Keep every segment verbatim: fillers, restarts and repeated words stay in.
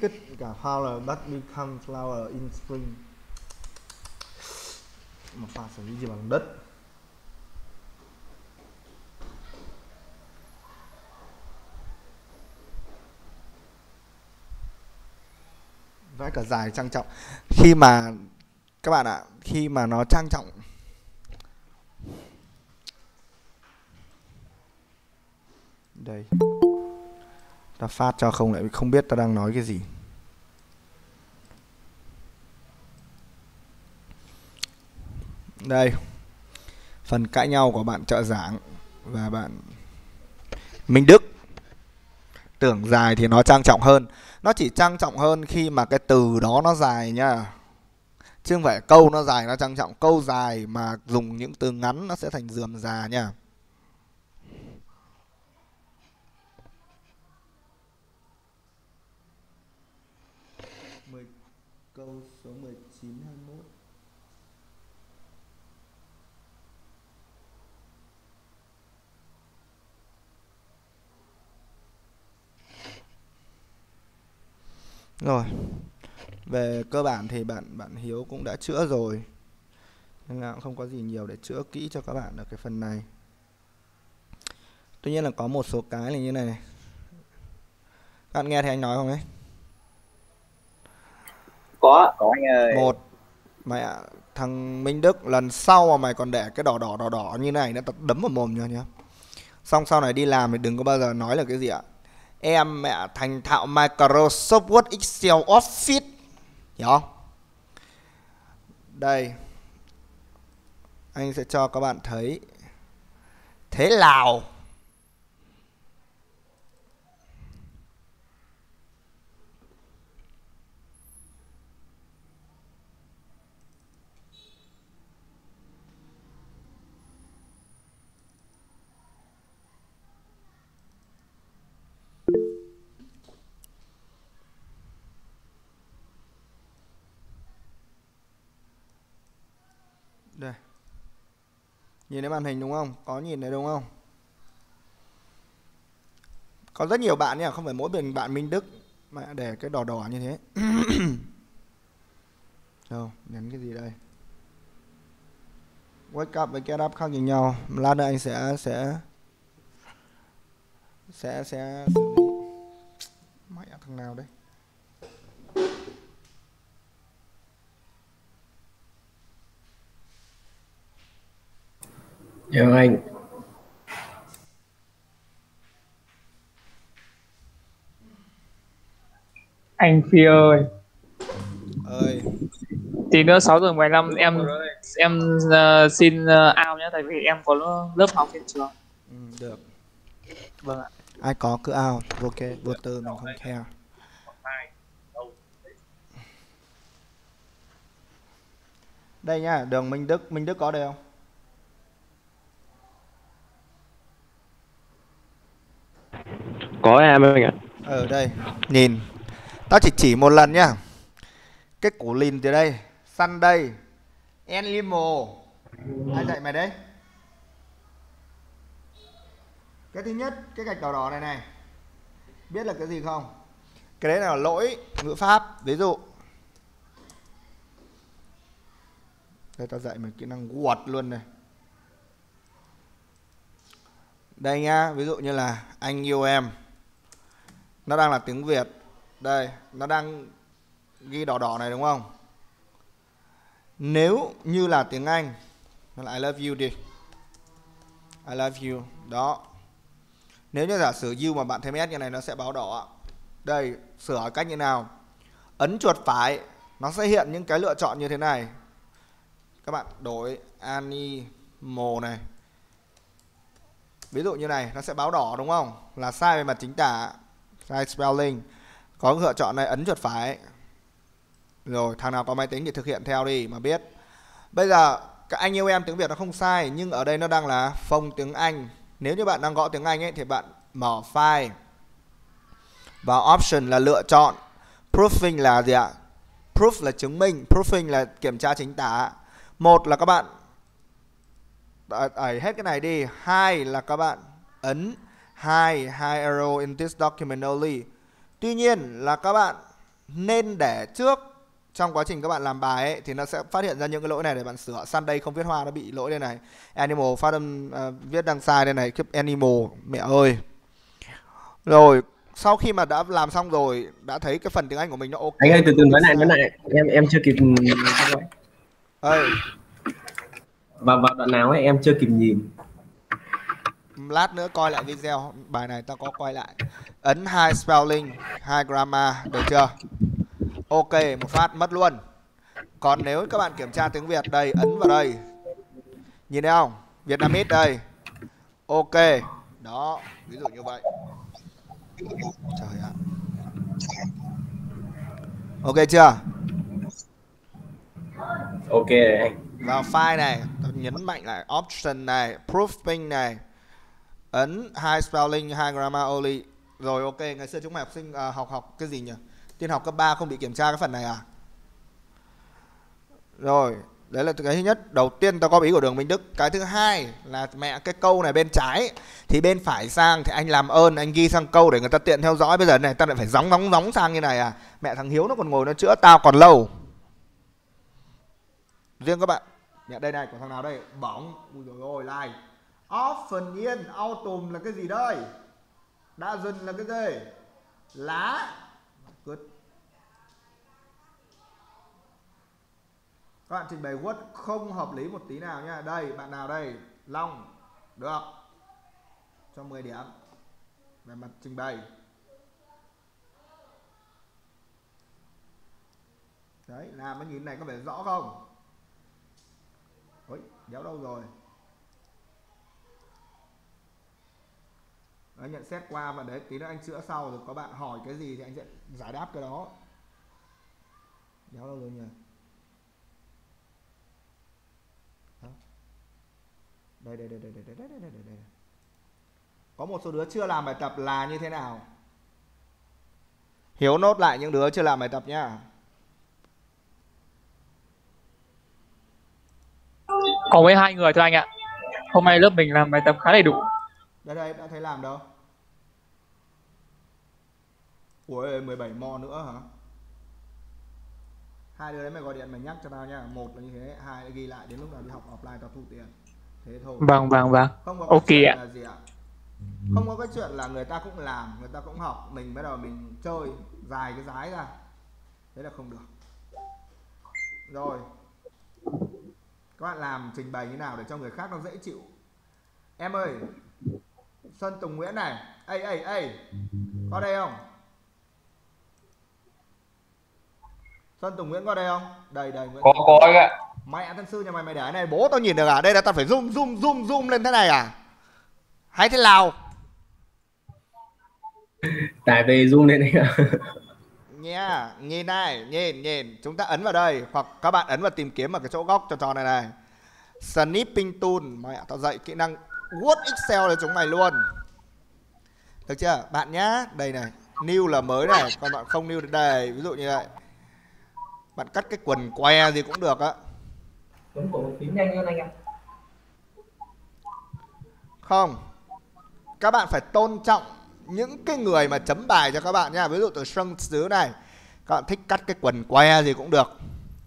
orchid cả flower but become flower in spring. Một pha xử lý gì bằng đất. Vẽ cả dài trang trọng. Khi mà các bạn ạ, khi mà nó trang trọng, đây ta phát cho không lại không biết ta đang nói cái gì. Đây phần cãi nhau của bạn Trợ Giảng và bạn Minh Đức. Tưởng dài thì nó trang trọng hơn. Nó chỉ trang trọng hơn khi mà cái từ đó nó dài nha, chứ không phải câu nó dài nó trang trọng. Câu dài mà dùng những từ ngắn nó sẽ thành rườm rà nha. Câu số mười chín hai mươi mốt. Rồi, về cơ bản thì bạn bạn Hiếu cũng đã chữa rồi, nên là cũng không có gì nhiều để chữa kỹ cho các bạn ở cái phần này. Tuy nhiên là có một số cái là như này này. Các bạn nghe thấy anh nói không ấy? Có, có anh ơi. Một, mày thằng Minh Đức lần sau mà mày còn để cái đỏ đỏ đỏ đỏ như này nó đấm vào mồm nhá nhá. Xong sau này đi làm thì đừng có bao giờ nói là cái gì ạ. Em mẹ thành thạo Microsoft Word, Excel, Office. Hiểu không? Đây, anh sẽ cho các bạn thấy. Thế nào? Đây. Nhìn thấy màn hình đúng không? Có nhìn thấy đúng không? Có rất nhiều bạn nhá, không phải mỗi mình bạn Minh Đức mà để cái đỏ đỏ như thế. Đâu, nhấn cái gì đây? Wake up với get up khác nhìn nhau. Lát nữa anh sẽ sẽ sẽ sẽ xử lý. Mẹ thằng nào đây? Dạ anh. Anh Phi ơi. Ơi. Tí nữa sáu giờ mười lăm em em uh, xin uh, out nhé, tại vì em có lớp học trên trường. Ừ, được. Vâng ạ. Ai có cứ out, ok, vô tư mình không care. Đây nhá, đường Minh Đức, Minh Đức có đây không? Có em anh ạ. Ở đây, nhìn. Tao chỉ chỉ một lần nhá. Cái củ lìn từ đây, Sunday, Animal. Ai dạy mày đấy? Cái thứ nhất, cái gạch đỏ đỏ này này. Biết là cái gì không? Cái đấy là lỗi ngữ pháp. Ví dụ đây tao dạy mày kỹ năng Word luôn này. Đây nhá, ví dụ như là anh yêu em. Nó đang là tiếng Việt. Đây, nó đang ghi đỏ đỏ này đúng không? Nếu như là tiếng Anh, nó là I love you đi. I love you. Đó. Nếu như giả sử you mà bạn thêm S như này nó sẽ báo đỏ. Đây, sửa cách như nào? Ấn chuột phải, nó sẽ hiện những cái lựa chọn như thế này. Các bạn đổi animal này. Ví dụ như này, nó sẽ báo đỏ đúng không? Là sai về mặt chính tả, sai spelling. Có lựa chọn này, ấn chuột phải. Rồi, thằng nào có máy tính thì thực hiện theo đi mà biết. Bây giờ, các anh yêu em tiếng Việt nó không sai, nhưng ở đây nó đang là phông tiếng Anh. Nếu như bạn đang gõ tiếng Anh ấy thì bạn mở file. Và option là lựa chọn. Proofing là gì ạ? Proof là chứng minh, proofing là kiểm tra chính tả. Một là các bạn đẩy hết cái này đi. Hai là các bạn ấn hai, hai arrow in this document only. Tuy nhiên là các bạn nên để trước trong quá trình các bạn làm bài ấy, thì nó sẽ phát hiện ra những cái lỗi này để bạn sửa. Sunday không viết hoa nó bị lỗi đây này. Animal phát âm uh, viết đằng sai đây này, kiếp animal, mẹ ơi. Rồi, sau khi mà đã làm xong rồi, đã thấy cái phần tiếng Anh của mình nó ok. Anh ơi từ từ nói lại nói lại, em em chưa kịp. Ơi. Vào vào đoạn nào ấy em chưa kịp nhìn. Lát nữa coi lại video, bài này ta có quay lại. Ấn hai spelling, hai grammar, được chưa? Ok, một phát mất luôn. Còn nếu các bạn kiểm tra tiếng Việt đây, ấn vào đây. Nhìn thấy không? Vietnamese đây. Ok. Đó, ví dụ như vậy. Trời ạ. Ok chưa? Ok anh. Vào file này, tôi nhấn mạnh lại option này, proofing này. Ấn hai spelling, hai grammar only. Rồi ok, ngày xưa chúng mày học sinh à, học học cái gì nhỉ? Tiên học cấp ba không bị kiểm tra cái phần này à? Rồi, đấy là cái thứ nhất. Đầu tiên tao có ý của Đường Minh Đức. Cái thứ hai là mẹ cái câu này bên trái thì bên phải sang thì anh làm ơn anh ghi sang câu để người ta tiện theo dõi. Bây giờ này tao lại phải gióng gióng gióng sang như này à? Mẹ thằng Hiếu nó còn ngồi nó chữa tao còn lâu. Riêng các bạn. Mẹ đây này, của thằng nào đây? Bóng. Ui dồi ôi, like. Often yên, autumn là cái gì đây? Doesn't là cái gì? Lá. Good. Các bạn trình bày word không hợp lý một tí nào nha. Đây, bạn nào đây? Long. Được. Cho mười điểm. Về mặt trình bày. Đấy, làm cái nhìn này có vẻ rõ không? Ôi, đéo đâu rồi. Đấy, nhận xét qua và đấy, tí nữa anh chữa sau rồi có bạn hỏi cái gì thì anh sẽ giải đáp cái đó. Đéo đâu rồi nhỉ? Đây đây đây đây đây đây đây đây đây. Có một số đứa chưa làm bài tập là như thế nào? Hiếu nốt lại những đứa chưa làm bài tập nhá. Có với hai người thôi anh ạ. Hôm nay lớp mình làm bài tập khá đầy đủ. Đây đây, đã thấy làm đâu? Ủa mười bảy mò nữa hả? Hai đứa đấy mày gọi điện mày nhắc cho tao nha. Một là như thế, hai là ghi lại đến lúc nào đi học offline tao thu tiền. Thế thôi. Vâng vâng vâng. Không có ok chuyện ạ. là gì ạ? Không có cái chuyện là người ta cũng làm, người ta cũng học, mình bắt đầu mình chơi dài cái dái ra. Thế là không được. Rồi. Các bạn làm trình bày như nào để cho người khác nó dễ chịu. Em ơi, Xuân Tùng Nguyễn này. Ê ê ê, có đây không? Xuân Tùng Nguyễn có đây không? Đây đây Nguyễn. Có có anh ạ. Mẹ thân sư nhà mày mày để cái này bố tao nhìn được à? Đây là tao phải zoom zoom zoom zoom lên thế này à? Hay thế nào? Tải về zoom lên anh ạ. Nha, yeah, nhìn này, nhìn nhìn, chúng ta ấn vào đây hoặc các bạn ấn vào tìm kiếm ở cái chỗ góc tròn tròn này này. Snipping tool, mẹ tao dạy kỹ năng Word Excel là chúng mày luôn. Được chưa? Bạn nhá, đây này, new là mới này, còn bạn không new thì đây, ví dụ như vậy. Bạn cắt cái quần que gì cũng được á. Tuấn của phím nhanh hơn anh ạ. Không. Các bạn phải tôn trọng những cái người mà chấm bài cho các bạn nha. Ví dụ từ sân xứ này, các bạn thích cắt cái quần que gì cũng được.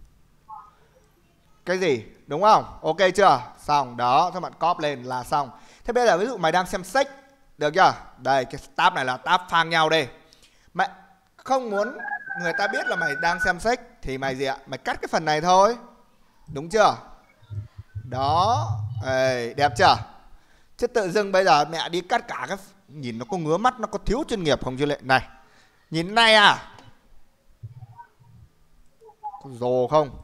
Cái gì? Đúng không? Ok chưa? Xong. Đó, các bạn copy lên là xong. Thế bây giờ ví dụ mày đang xem sách, được chưa? Đây, cái tab này là tab phang nhau đây. Mày không muốn người ta biết là mày đang xem sách thì mày gì ạ? Mày cắt cái phần này thôi. Đúng chưa? Đó. Ê, đẹp chưa? Chứ tự dưng bây giờ mẹ đi cắt cả cái... Nhìn nó có ngứa mắt, nó có thiếu chuyên nghiệp không chứ lệ. Này, nhìn này à? Có rồ không?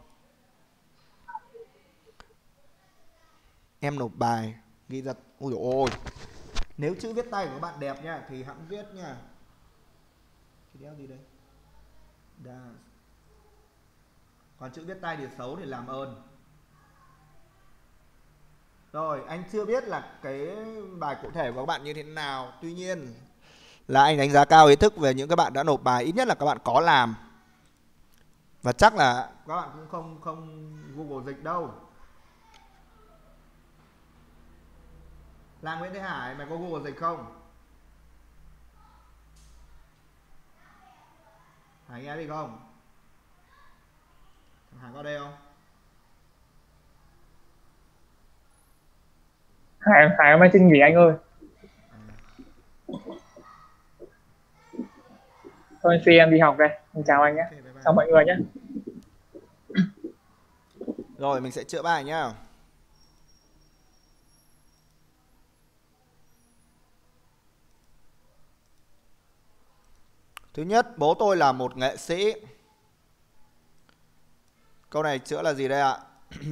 Em nộp bài ghi ra. Ôi dồi ôi. Nếu chữ viết tay của bạn đẹp nha thì hãng viết nha. Cái đéo gì đây? Đa. Còn chữ viết tay thì xấu thì làm ơn. Rồi, anh chưa biết là cái bài cụ thể của các bạn như thế nào. Tuy nhiên là anh đánh giá cao ý thức về những các bạn đã nộp bài. Ít nhất là các bạn có làm. Và chắc là các bạn cũng không không Google dịch đâu. Là Nguyễn Thế Hải, mày có Google dịch không? Hải nghe đi không? Hải có đây không? Hải Hải hôm nay xin nghỉ anh ơi. Thôi phi em đi học đây. Mình chào anh nhé. Okay, bye bye. Chào mọi người nhé. Rồi mình sẽ chữa bài nhá. Thứ nhất, bố tôi là một nghệ sĩ. Câu này chữa là gì đây ạ?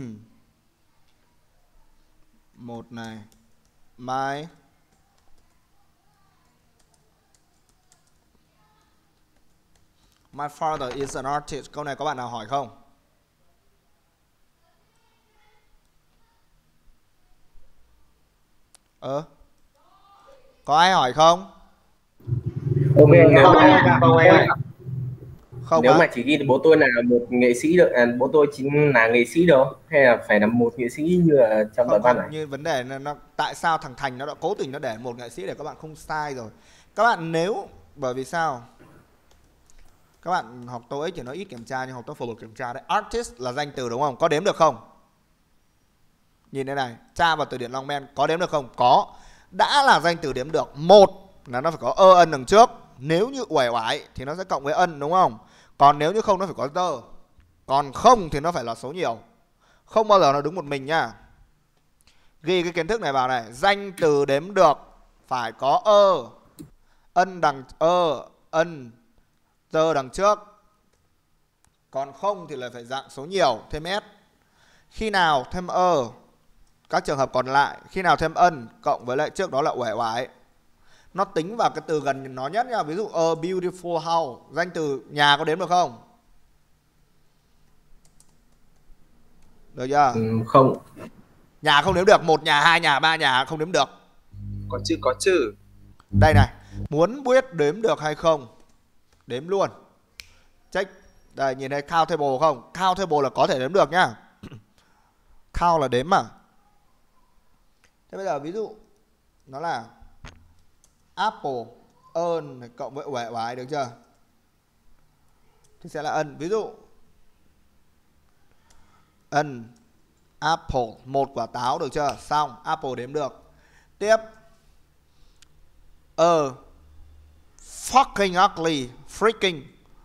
Một này. My My father is an artist. Câu này có bạn nào hỏi không? Ờ Có ai hỏi không? Ok, nếu Không, mà không anh ơi. Không Nếu á? mà chỉ ghi bố tôi là một nghệ sĩ được, à, bố tôi chính là nghệ sĩ đâu, hay là phải là một nghệ sĩ như là trong đoạn Không văn không, này? như vấn đề là nó tại sao thằng Thành nó đã cố tình nó để một nghệ sĩ để các bạn không sai rồi. Các bạn nếu bởi vì sao? Các bạn học TOEIC thì nó ít kiểm tra nhưng học TOEFL kiểm tra đấy. Artist là danh từ đúng không? Có đếm được không? Nhìn đây này, tra vào từ điển Long Men có đếm được không? Có. Đã là danh từ đếm được, một là nó phải có ơ ân đằng trước. Nếu như uể oải thì nó sẽ cộng với ân đúng không? Còn nếu như không nó phải có tơ. Còn không thì nó phải là số nhiều. Không bao giờ nó đứng một mình nha. Ghi cái kiến thức này vào này, danh từ đếm được phải có ơ, ân đằng ơ, ân, tơ đằng trước. Còn không thì là phải dạng số nhiều, thêm s. Khi nào thêm ơ, các trường hợp còn lại, khi nào thêm ân cộng với lại trước đó là uể oải. Nó tính vào cái từ gần nó nhất nha. Ví dụ a beautiful house, danh từ nhà có đếm được không? Được chưa? Ừ, không. Nhà không đếm được, một nhà, hai nhà, ba nhà không đếm được. Có chứ, có chứ. Đây này, muốn biết đếm được hay không, đếm luôn. Check. Đây nhìn thấy countable không? Countable là có thể đếm được nhá. Count là đếm mà. Thế bây giờ ví dụ nó là apple, ơn cộng với uể oải được chưa? Thì sẽ là ân. Ví dụ ân apple, một quả táo được chưa? Xong, apple đếm được. Tiếp. Ờ fucking ugly, freaking.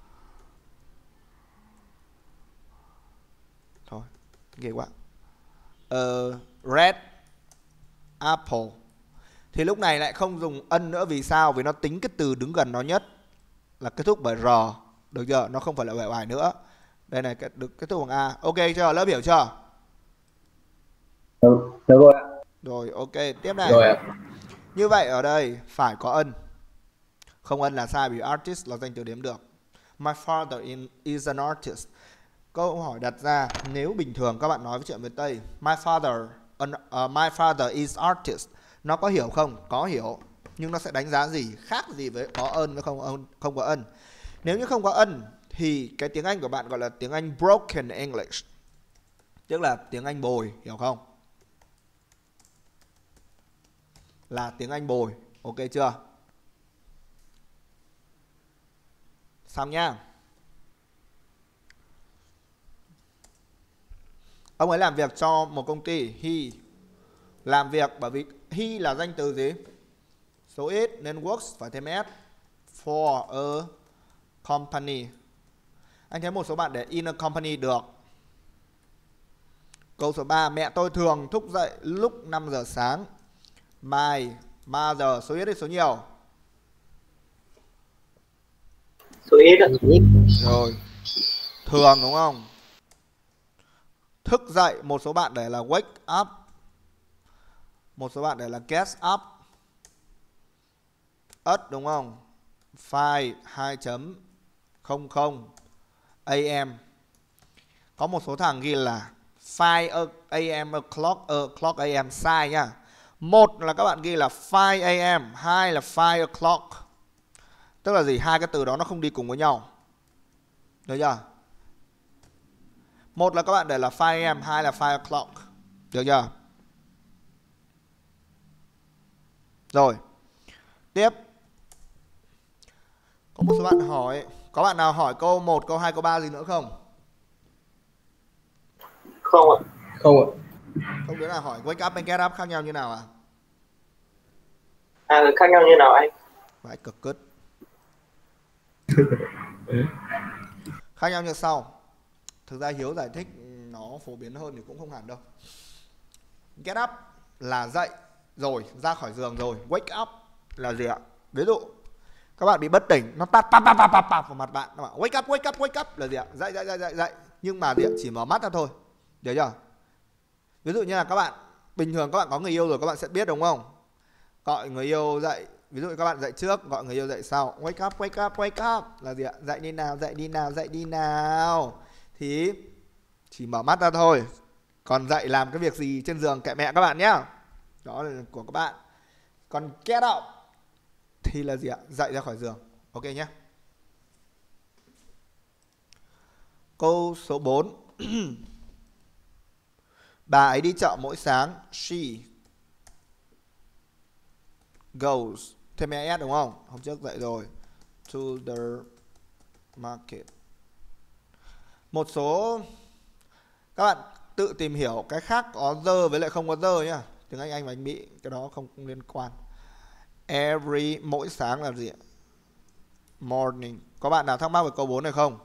Thôi, ghê quá. Ờ red apple. Thì lúc này lại không dùng ân nữa, vì sao? Vì nó tính cái từ đứng gần nó nhất là kết thúc bởi r, được chưa? Nó không phải là uể oải nữa. Đây này, được kết thúc bằng a. Ok chưa? Lớp hiểu chưa? Được, được rồi ạ. Rồi, ok, tiếp này. Rồi ạ. Như vậy ở đây phải có ân. Không ân là sai vì artist là danh từ đếm được. My father in, is an artist. Câu hỏi đặt ra, nếu bình thường các bạn nói với chuyện với Tây, my father, an, uh, my father is artist, nó có hiểu không? Có hiểu. Nhưng nó sẽ đánh giá gì? Khác gì với có ân với không, không có ân. Nếu như không có ân thì cái tiếng Anh của bạn gọi là tiếng Anh broken English, tức là tiếng Anh bồi, hiểu không? Là tiếng Anh bồi. Ok chưa? Xong nhá. Ông ấy làm việc cho một công ty. He làm việc, bởi vì he là danh từ gì? Số ít nên works phải thêm s. For a company. Anh thấy một số bạn để in a company được. Câu số ba, mẹ tôi thường thức dậy lúc năm giờ sáng. My mother, số ít hay số nhiều? số ít ạ. Rồi. Thường đúng không? Thức dậy, một số bạn để là wake up. Một số bạn để là get up. Us đúng không? Five hai chấm không không a m. Có một số thằng ghi là five a m o'clock o'clock a m, sai nhá. Một là các bạn ghi là five a m, hai là five o'clock. Tức là gì? Hai cái từ đó nó không đi cùng với nhau. Được chưa? Một là các bạn để là five a m, hai là five o'clock. Được chưa? Rồi. Tiếp. Có một số bạn hỏi Có bạn nào hỏi câu một, câu hai, câu ba gì nữa không? Không ạ. Không ạ. Không đứa nào hỏi wake up and get up khác nhau như nào à? À, khác nhau như nào anh? Vãi cực cứt. Khác nhau như sau. Thực ra Hiếu giải thích nó phổ biến hơn thì cũng không hẳn đâu. Get up là dậy rồi, ra khỏi giường rồi. Wake up là gì ạ? Ví dụ các bạn bị bất tỉnh, nó tát tát tát tát tát vào mặt bạn, nó bảo wake up, wake up, wake up là gì ạ? Dậy dậy dậy dậy dậy. Nhưng mà gì ạ? Chỉ mở mắt ra thôi. Được chưa? Ví dụ như là các bạn bình thường các bạn có người yêu rồi các bạn sẽ biết đúng không? Gọi người yêu dậy, ví dụ như các bạn dậy trước, gọi người yêu dậy sau. Wake up, wake up, wake up là gì ạ? Dậy đi nào, dậy đi nào, dậy đi nào. Thì chỉ mở mắt ra thôi. Còn dậy làm cái việc gì trên giường kệ mẹ các bạn nhé. Đó là của các bạn. Còn get up thì là gì ạ? Dậy ra khỏi giường. Ok nhé. Câu số bốn. Bà ấy đi chợ mỗi sáng. She goes, thêm es đúng không? Hôm trước dậy rồi. To the market. Một số các bạn tự tìm hiểu cái khác có the với lại không có the nhá. Tiếng Anh Anh và Anh Mỹ cái đó không, không liên quan. Every, mỗi sáng là gì ạ? Morning. Có bạn nào thắc mắc về câu bốn này không?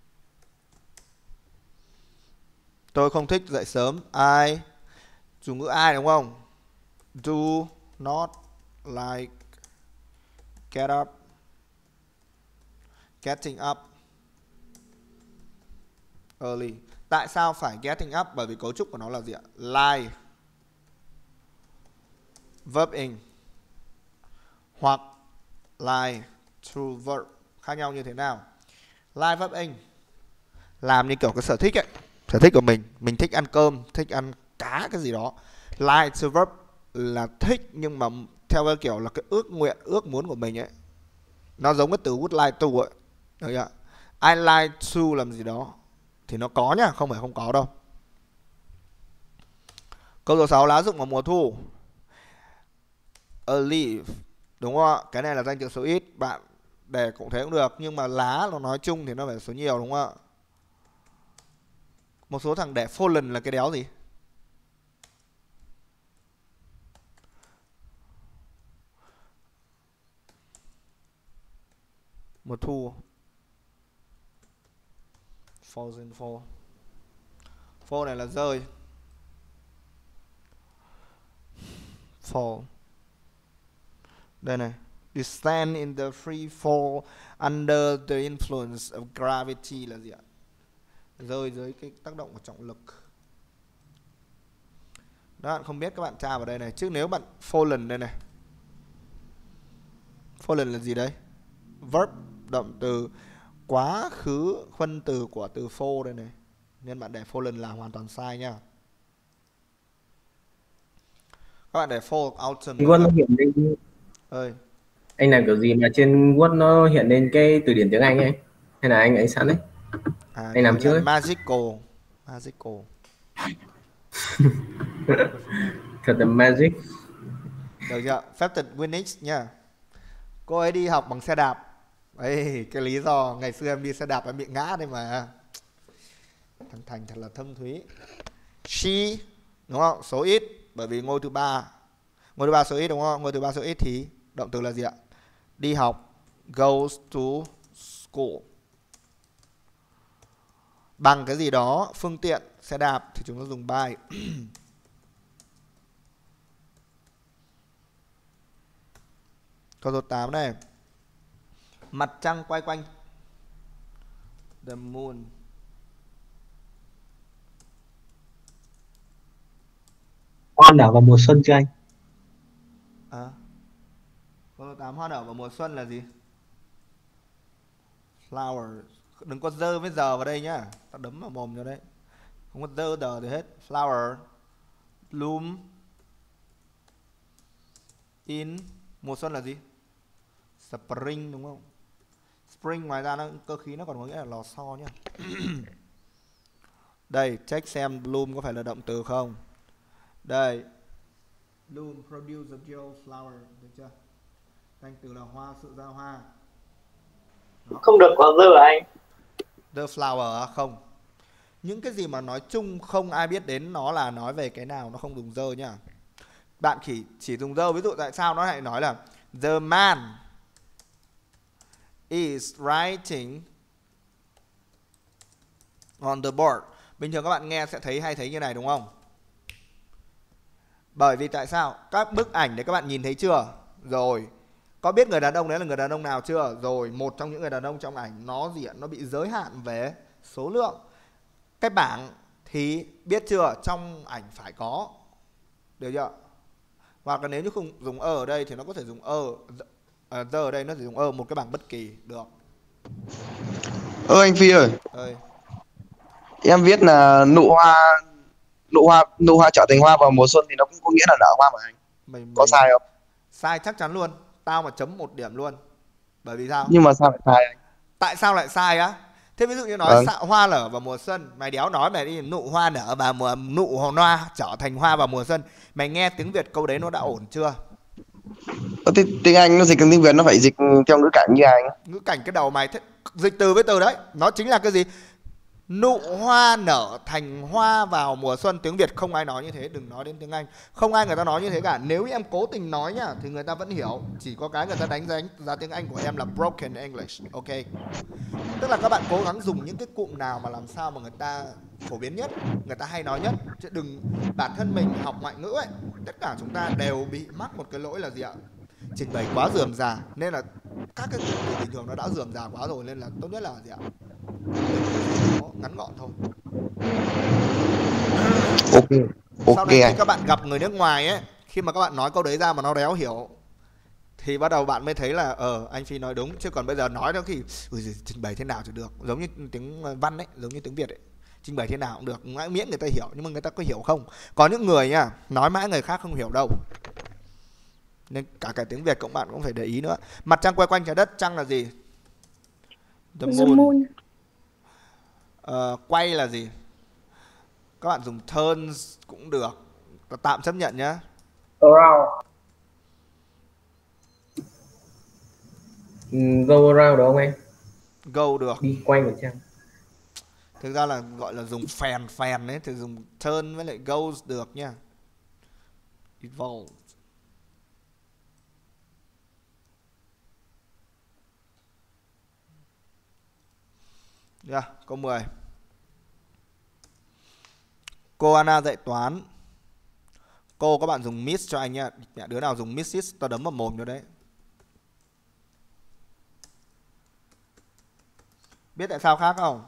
Tôi không thích dậy sớm. I, dùng ngữ I đúng không? Do not like get up, getting up early. Tại sao phải getting up? Bởi vì cấu trúc của nó là gì ạ? Lie, verb in hoặc lie true verb. Khác nhau như thế nào? Lie verb in làm như kiểu cái sở thích ấy, sở thích của mình. Mình thích ăn cơm, thích ăn cá cái gì đó. Lie true verb là thích nhưng mà theo cái kiểu là cái ước nguyện, ước muốn của mình ấy. Nó giống cái từ would like to ấy. Được chưa? I like to làm gì đó thì nó có nhá, không phải không có đâu. Câu số sáu, lá rụng vào mùa thu. A leaf, đúng không ạ? Cái này là danh từ số ít, bạn để cũng thế cũng được, nhưng mà lá nó nói chung thì nó phải số nhiều đúng không ạ? Một số thằng để fallen là cái đéo gì? Mùa thu. Falls in fall. Fall này là rơi. Fall. Đây này. Descend in the free fall under the influence of gravity là gì ạ? Rơi dưới cái tác động của trọng lực. Đó, bạn không biết các bạn tra vào đây này. Chứ nếu bạn fallen đây này. Fallen là gì đấy? Verb, động từ quá khứ phân từ của từ fall đây này. Nên bạn để fallen là hoàn toàn sai nha. Các bạn để fall autumn. Word nó hiện lên. Ơi. Anh làm kiểu gì mà trên Word nó hiện lên cái từ điển tiếng Anh ấy? Hay là anh ấy sẵn đấy? À, Anh làm trước ấy. Magical. Magical. Thật là magic. Được chưa? Phép tật Greenwich nha. Cô ấy đi học bằng xe đạp. Ê, cái lý do ngày xưa em đi xe đạp em bị ngã đây mà. Thằng Thành thật là thâm thúy. She, đúng không? Số ít, bởi vì ngôi thứ ba. Ngôi thứ ba số ít đúng không? Ngôi thứ ba số ít thì động từ là gì ạ? Đi học. Goes to school. Bằng cái gì đó, phương tiện, xe đạp thì chúng ta dùng by. Câu số tám này. Mặt trăng quay quanh. The moon. Hoa nở vào mùa xuân chưa anh? À. Câu số tám, hoa nở vào mùa xuân là gì? Flower. Đừng có dơ với giờ vào đây nhá. Tao đấm vào mồm cho đấy. Không có dơ đờ gì hết. Flower. Bloom. In. Mùa xuân là gì? Spring đúng không? Spring ngoài ra nó cơ khí nó còn có nghĩa là lò xo nhá. Đây, check xem bloom có phải là động từ không. Đây. Bloom, produce a yellow flower. Được chưa? Danh từ là hoa, sự ra hoa. Không được có the à anh? The flower á? Không. Những cái gì mà nói chung không ai biết đến nó là nói về cái nào, nó không dùng the nhá. Bạn chỉ chỉ dùng the, ví dụ tại sao nó lại nói là the man is writing on the board. Bình thường các bạn nghe sẽ thấy hay thấy như này đúng không? Bởi vì tại sao? Các bức ảnh đấy các bạn nhìn thấy chưa? Rồi. Có biết người đàn ông đấy là người đàn ông nào chưa? Rồi, một trong những người đàn ông trong ảnh nó gì ạ? Nó bị giới hạn về số lượng. Cái bảng thì biết chưa? Trong ảnh phải có. Được chưa? Hoặc là nếu như không dùng ơ ở đây thì nó có thể dùng ơ, à, giờ ở đây nó chỉ dùng ơ một cái bảng bất kỳ được. Ơ anh Phi ơi, Ơi. em viết là nụ hoa nụ hoa nụ hoa trở thành hoa vào mùa xuân thì nó cũng có nghĩa là nở hoa mà anh. Mình, Có mình... sai không? Sai chắc chắn luôn. Tao mà chấm một điểm luôn. Bởi vì sao? Nhưng mà sao lại sai anh? Tại sao lại sai á? Thế ví dụ như nói Vâng. xạ hoa nở vào mùa xuân, mày đéo nói mày đi nụ hoa nở vào mùa nụ hoa trở thành hoa vào mùa xuân. Mày nghe tiếng Việt câu đấy nó đã ổn chưa? Ơ, thế tiếng Anh nó dịch bằng tiếng Việt nó phải dịch theo ngữ cảnh như anh. Ngữ cảnh cái đầu mày thế, dịch từ với từ đấy, nó chính là cái gì? Nụ hoa nở thành hoa vào mùa xuân. Tiếng Việt không ai nói như thế, đừng nói đến tiếng Anh. Không ai người ta nói như thế cả. Nếu em cố tình nói nhá thì người ta vẫn hiểu. Chỉ có cái người ta đánh giá, giá tiếng Anh của em là broken English. Ok. Tức là các bạn cố gắng dùng những cái cụm nào mà làm sao mà người ta phổ biến nhất, người ta hay nói nhất. Chứ đừng, bản thân mình học ngoại ngữ ấy, tất cả chúng ta đều bị mắc một cái lỗi là gì ạ? Trình bày quá rườm rà. Nên là các cái cụm từ bình thường nó đã rườm rà quá rồi. Nên là tốt nhất là gì ạ? Nó ngắn gọn thôi. Ok. Sau Ok này khi anh. các bạn gặp người nước ngoài ấy, khi mà các bạn nói câu đấy ra mà nó đéo hiểu thì bắt đầu bạn mới thấy là ờ anh Phi nói đúng. Chứ còn bây giờ nói đó thì ui, trình bày thế nào thì được. Giống như tiếng văn ấy, giống như tiếng Việt ấy, trình bày thế nào cũng được, mãi miễn người ta hiểu. Nhưng mà người ta có hiểu không? Có những người nha, nói mãi người khác không hiểu đâu. Nên cả cả tiếng Việt các bạn cũng phải để ý nữa. Mặt trăng quay quanh trái đất, trăng là gì? The The moon. moon. Ờ, quay là gì? Các bạn dùng turns cũng được, tạm chấp nhận nhá. Around. Ừ, go around được không anh? Go được. Đi quanh một trang. Thực ra là gọi là dùng phèn phèn ấy thì dùng turn với lại goes được nha. Evolve. Yeah, câu mười. Cô Anna dạy toán. Cô các bạn dùng miss cho anh nhá. Đứa nào dùng missis tao đấm vào mồm cho đấy. Biết tại sao khác không?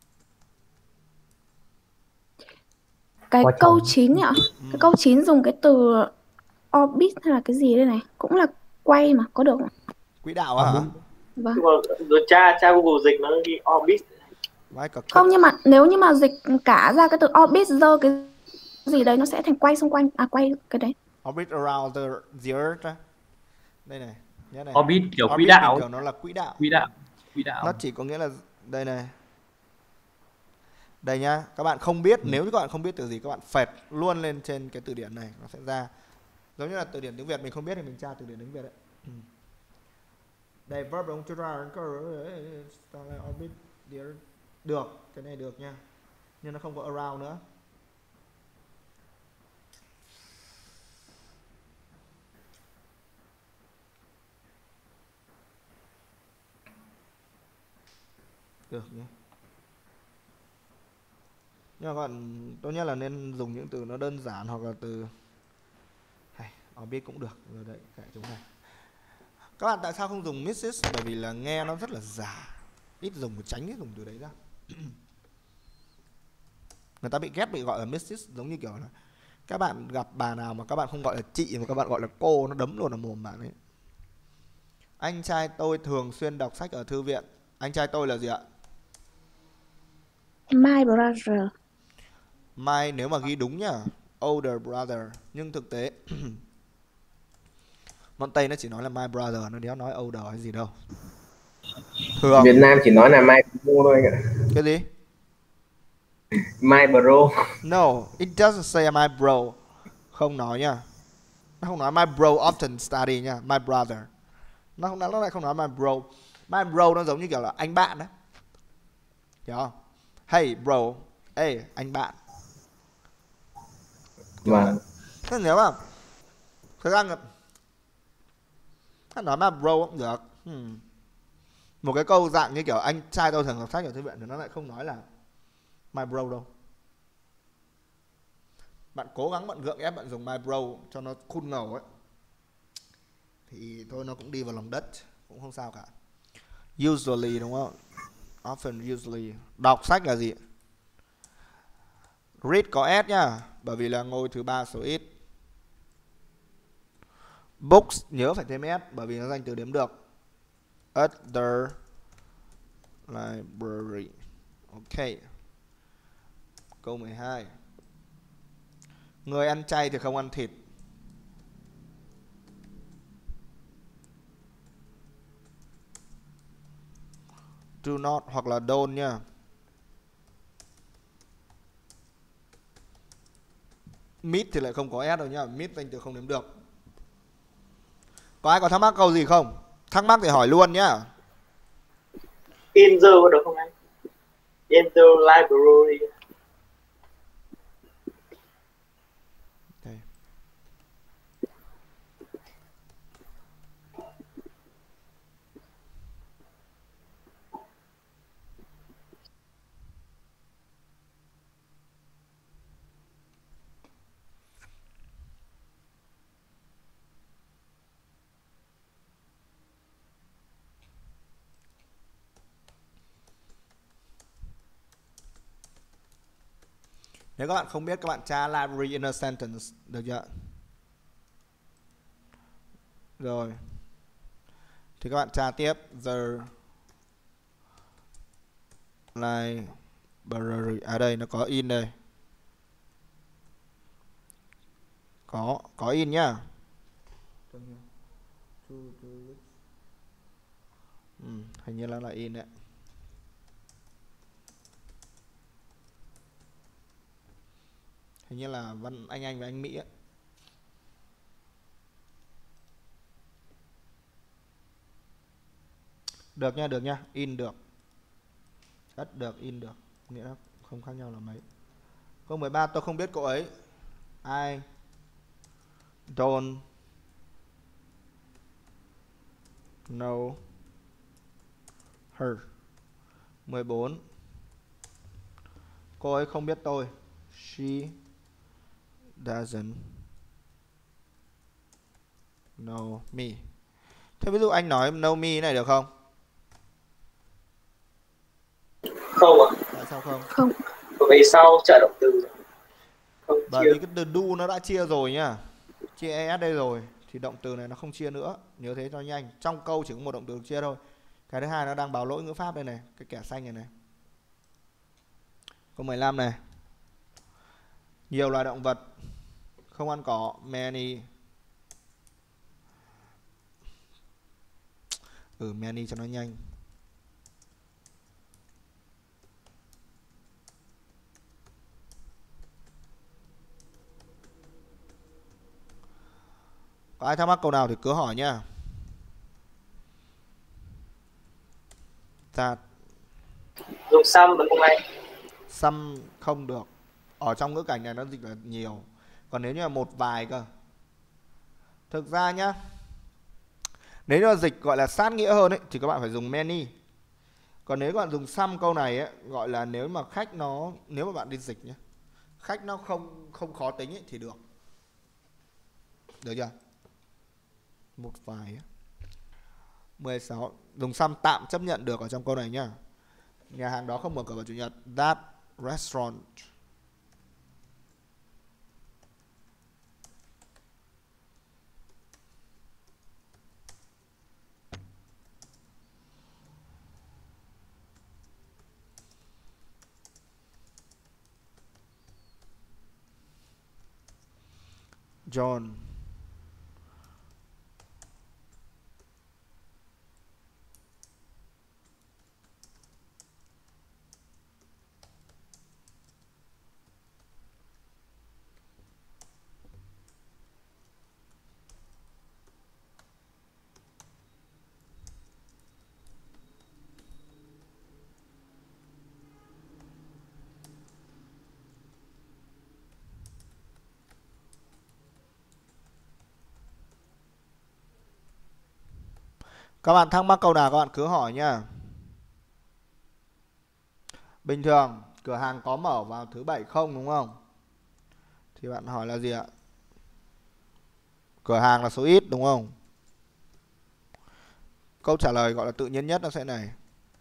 Cái Qua câu chồng. chín nhỉ? Cái câu chín dùng cái từ orbit hay là cái gì đây này? Cũng là quay mà, có được không? Quỹ đạo á hả? Vâng. Nhưng mà rồi cha cha Google dịch nó đi orbit. Vai cả Không, nhưng mà nếu như mà dịch cả ra cái từ orbit giờ cái gì đấy nó sẽ thành quay xung quanh. À, quay cái đấy. orbit around the, the earth á. Đây này, nhớ này. Orbit kiểu quỹ Orbit đạo. bình thường nó là quỹ đạo. Quỹ đạo. Quỹ đạo. Nó chỉ có nghĩa là đây này. Đây nhá, các bạn không biết, nếu như các bạn không biết từ gì các bạn phệt luôn lên trên cái từ điển này nó sẽ ra. Giống như là từ điển tiếng Việt mình không biết thì mình tra từ điển tiếng Việt đấy. Ừ. Đây verb động từ ra orbit được, cái này được nha. Nhưng nó không có around nữa. Được nhé. Nhưng mà các bạn tốt nhất là nên dùng những từ nó đơn giản hoặc là từ hay, orbit cũng được. Rồi đấy, kệ chúng này. Các bạn tại sao không dùng missis? Bởi vì là nghe nó rất là giả. Ít dùng, tránh ít dùng từ đấy ra. Người ta bị ghét bị gọi là missis, giống như kiểu là các bạn gặp bà nào mà các bạn không gọi là chị mà các bạn gọi là cô, nó đấm luôn vào mồm bạn ấy. Anh trai tôi thường xuyên đọc sách ở thư viện. Anh trai tôi là gì ạ? My brother. My nếu mà ghi đúng nhá, older brother. Nhưng thực tế bọn Tây nó chỉ nói là my brother, nó đéo nói older hay gì đâu. Thường Việt Nam chỉ nói là my bro thôi anh ạ. cái gì? My bro. No, it doesn't say my bro. Không nói nha. Nó không nói my bro often study nha, my brother. Nó không nó lại không nói my bro. My bro nó giống như kiểu là anh bạn đấy. Hiểu không? Hey bro. Ê anh bạn. Vâng. Thế nếu mà thời gian nói mà bro cũng được. Hmm. Một cái câu dạng như kiểu anh trai tôi thường đọc sách ở thư viện thì nó lại không nói là my bro đâu. Bạn cố gắng bạn gượng ép bạn dùng my bro cho nó cool ngầu ấy, thì thôi nó cũng đi vào lòng đất, cũng không sao cả. Usually đúng không? Often, usually. Đọc sách là gì? Read có S nhá, bởi vì là ngôi thứ ba số ít. Books nhớ phải thêm S bởi vì nó danh từ đếm được. At the library. Ok. Câu mười hai. Người ăn chay thì không ăn thịt. Do not hoặc là don't nha. Meat thì lại không có S đâu nhá. Meat danh từ không đếm được. Có ai có thắc mắc câu gì không? Thắc mắc thì hỏi luôn nhá. In the có được không anh? In the library. Đây. Nếu các bạn không biết các bạn tra library in a sentence được chưa? Rồi. Thì các bạn tra tiếp the library. À đây nó có in đây. Có có in nhá. Ừ, hình như là là in đấy. Hình như là văn anh Anh và anh Mỹ ấy. Được nha, được nha, in được. Cất được, in được. Nghĩa là không khác nhau là mấy. Câu mười ba tôi không biết cô ấy. I don't know her. mười bốn. Cô ấy không biết tôi. She doesn't know me. Thế ví dụ anh nói know me này được không? Không ạ. Tại sao không? Không. Bởi vì sau trợ động từ không Bởi chia. vì cái từ do nó đã chia rồi nhá. Chia es đây rồi thì động từ này nó không chia nữa. Nhớ thế cho nhanh. Trong câu chỉ có một động từ chia thôi. Cái thứ hai nó đang báo lỗi ngữ pháp đây này, cái kẻ xanh này này. Câu mười lăm này. Nhiều loài động vật không ăn cỏ. Many. Ừ, many cho nó nhanh. Có ai thắc mắc câu nào thì cứ hỏi nhá. That. Dùng some được không anh? Some không được. Ở trong ngữ cảnh này nó dịch là nhiều. Còn nếu như là một vài cơ. Thực ra nhá, nếu như là dịch gọi là sát nghĩa hơn ấy thì các bạn phải dùng many. Còn nếu các bạn dùng some câu này ấy, gọi là nếu mà khách nó, nếu mà bạn đi dịch nhé, khách nó không không khó tính ấy, thì được. Được chưa? Một vài ấy. mười sáu. Dùng some tạm chấp nhận được ở trong câu này nhá. Nhà hàng đó không mở cửa vào chủ nhật. That restaurant John Các bạn thắc mắc câu nào các bạn cứ hỏi nhá. Bình thường cửa hàng có mở vào thứ bảy không đúng không? Thì bạn hỏi là gì ạ? Cửa hàng là số ít đúng không? Câu trả lời gọi là tự nhiên nhất nó sẽ này.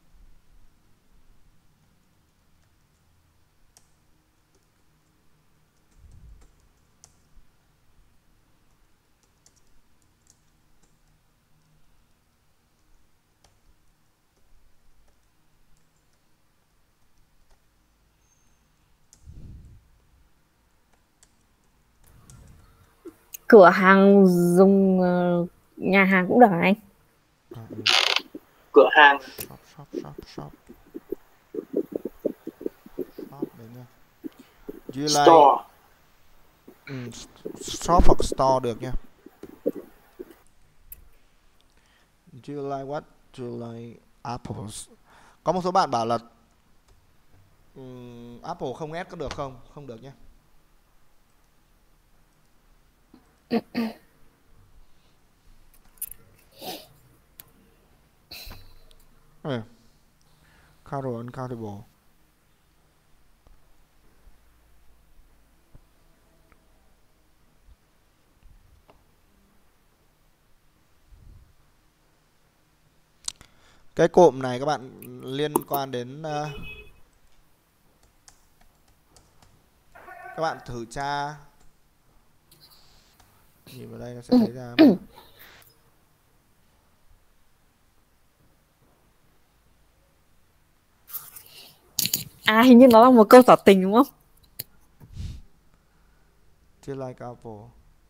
Cửa hàng dùng uh, nhà hàng cũng được hả anh? À, ừ. Cửa hàng. Shop, shop, shop, shop. Shop đấy nha. Do you like... Store. Ừ, shop hoặc store được nha. Do you like what? Do you like apples? Có một số bạn bảo là um, apple không ghét có được không? Không được nhé. Ừ. Countable, uncountable. Cái cụm này các bạn liên quan đến uh, các bạn thử tra nhìn vào đây nó sẽ thấy ra. À hình như nó là một câu tỏ tình đúng không? Do you like apple?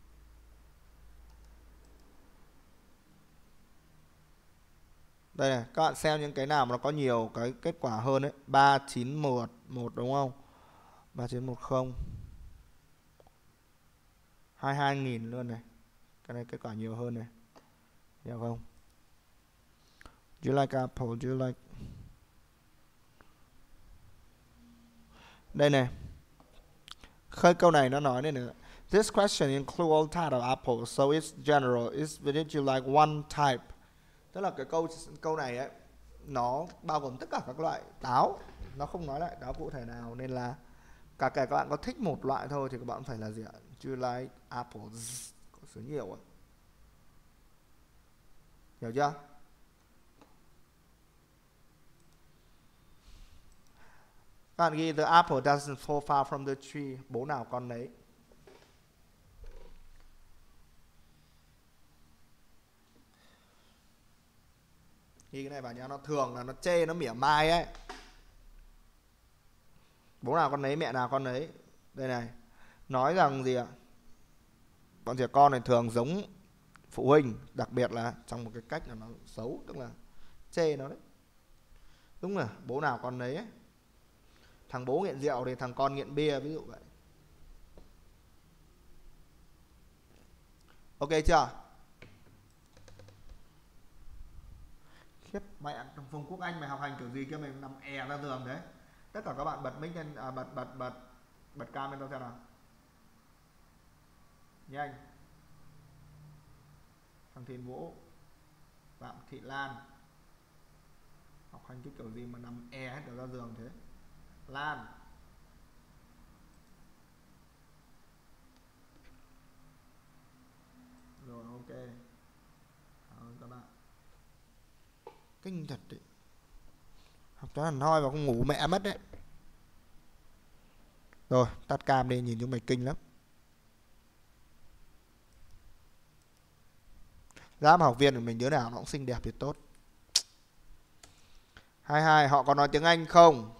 Đây này, các bạn xem những cái nào mà nó có nhiều cái kết quả hơn đấy. ba chín một một đúng không? ba chín một không. hai mươi hai nghìn luôn này. Cái này kết quả nhiều hơn này. Hiểu không? Do you like apple? Do you like... Đây này. Khơi câu này nó nói này nữa. This question includes all types of apple, so it's general. It's whether you like one type. Tức là cái câu câu này ấy, nó bao gồm tất cả các loại táo. Nó không nói lại táo cụ thể nào. Nên là cả kể các bạn có thích một loại thôi thì các bạn phải là gì ạ? Do you like apples? Có số nhiều ấy. Hiểu chưa? Các bạn ghi the apple doesn't fall far from the tree. Bố nào con nấy. Ghi cái này vào nhá. Nó thường là nó chê, nó mỉa mai ấy. Bố nào con nấy, mẹ nào con nấy. Đây này. Nói rằng gì ạ? Bọn trẻ con này thường giống phụ huynh. Đặc biệt là trong một cái cách là nó xấu. Tức là chê nó đấy. Đúng là bố nào con nấy ấy. Thằng bố nghiện rượu thì thằng con nghiện bia, ví dụ vậy. Ok chưa? Khiếp, mẹ thằng Phùng Quốc Anh mày học hành kiểu gì kia mày nằm è ra giường thế? Tất cả các bạn bật mic lên, à, bật bật bật bật cam lên tao xem nào. Nhanh. Thằng Thiền Vũ, Phạm Thị Lan. Học hành cái kiểu gì mà nằm e hết cả ra giường thế? Lan. Rồi ok. Cảm ơn các bạn. Kinh thật đấy. Học cho hẳn hoi và không ngủ mẹ mất đấy. Rồi tắt cam đi, nhìn chúng mày kinh lắm. Giá mà học viên của mình đứa nào nó cũng xinh đẹp thì tốt. hai hai họ có nói tiếng Anh không?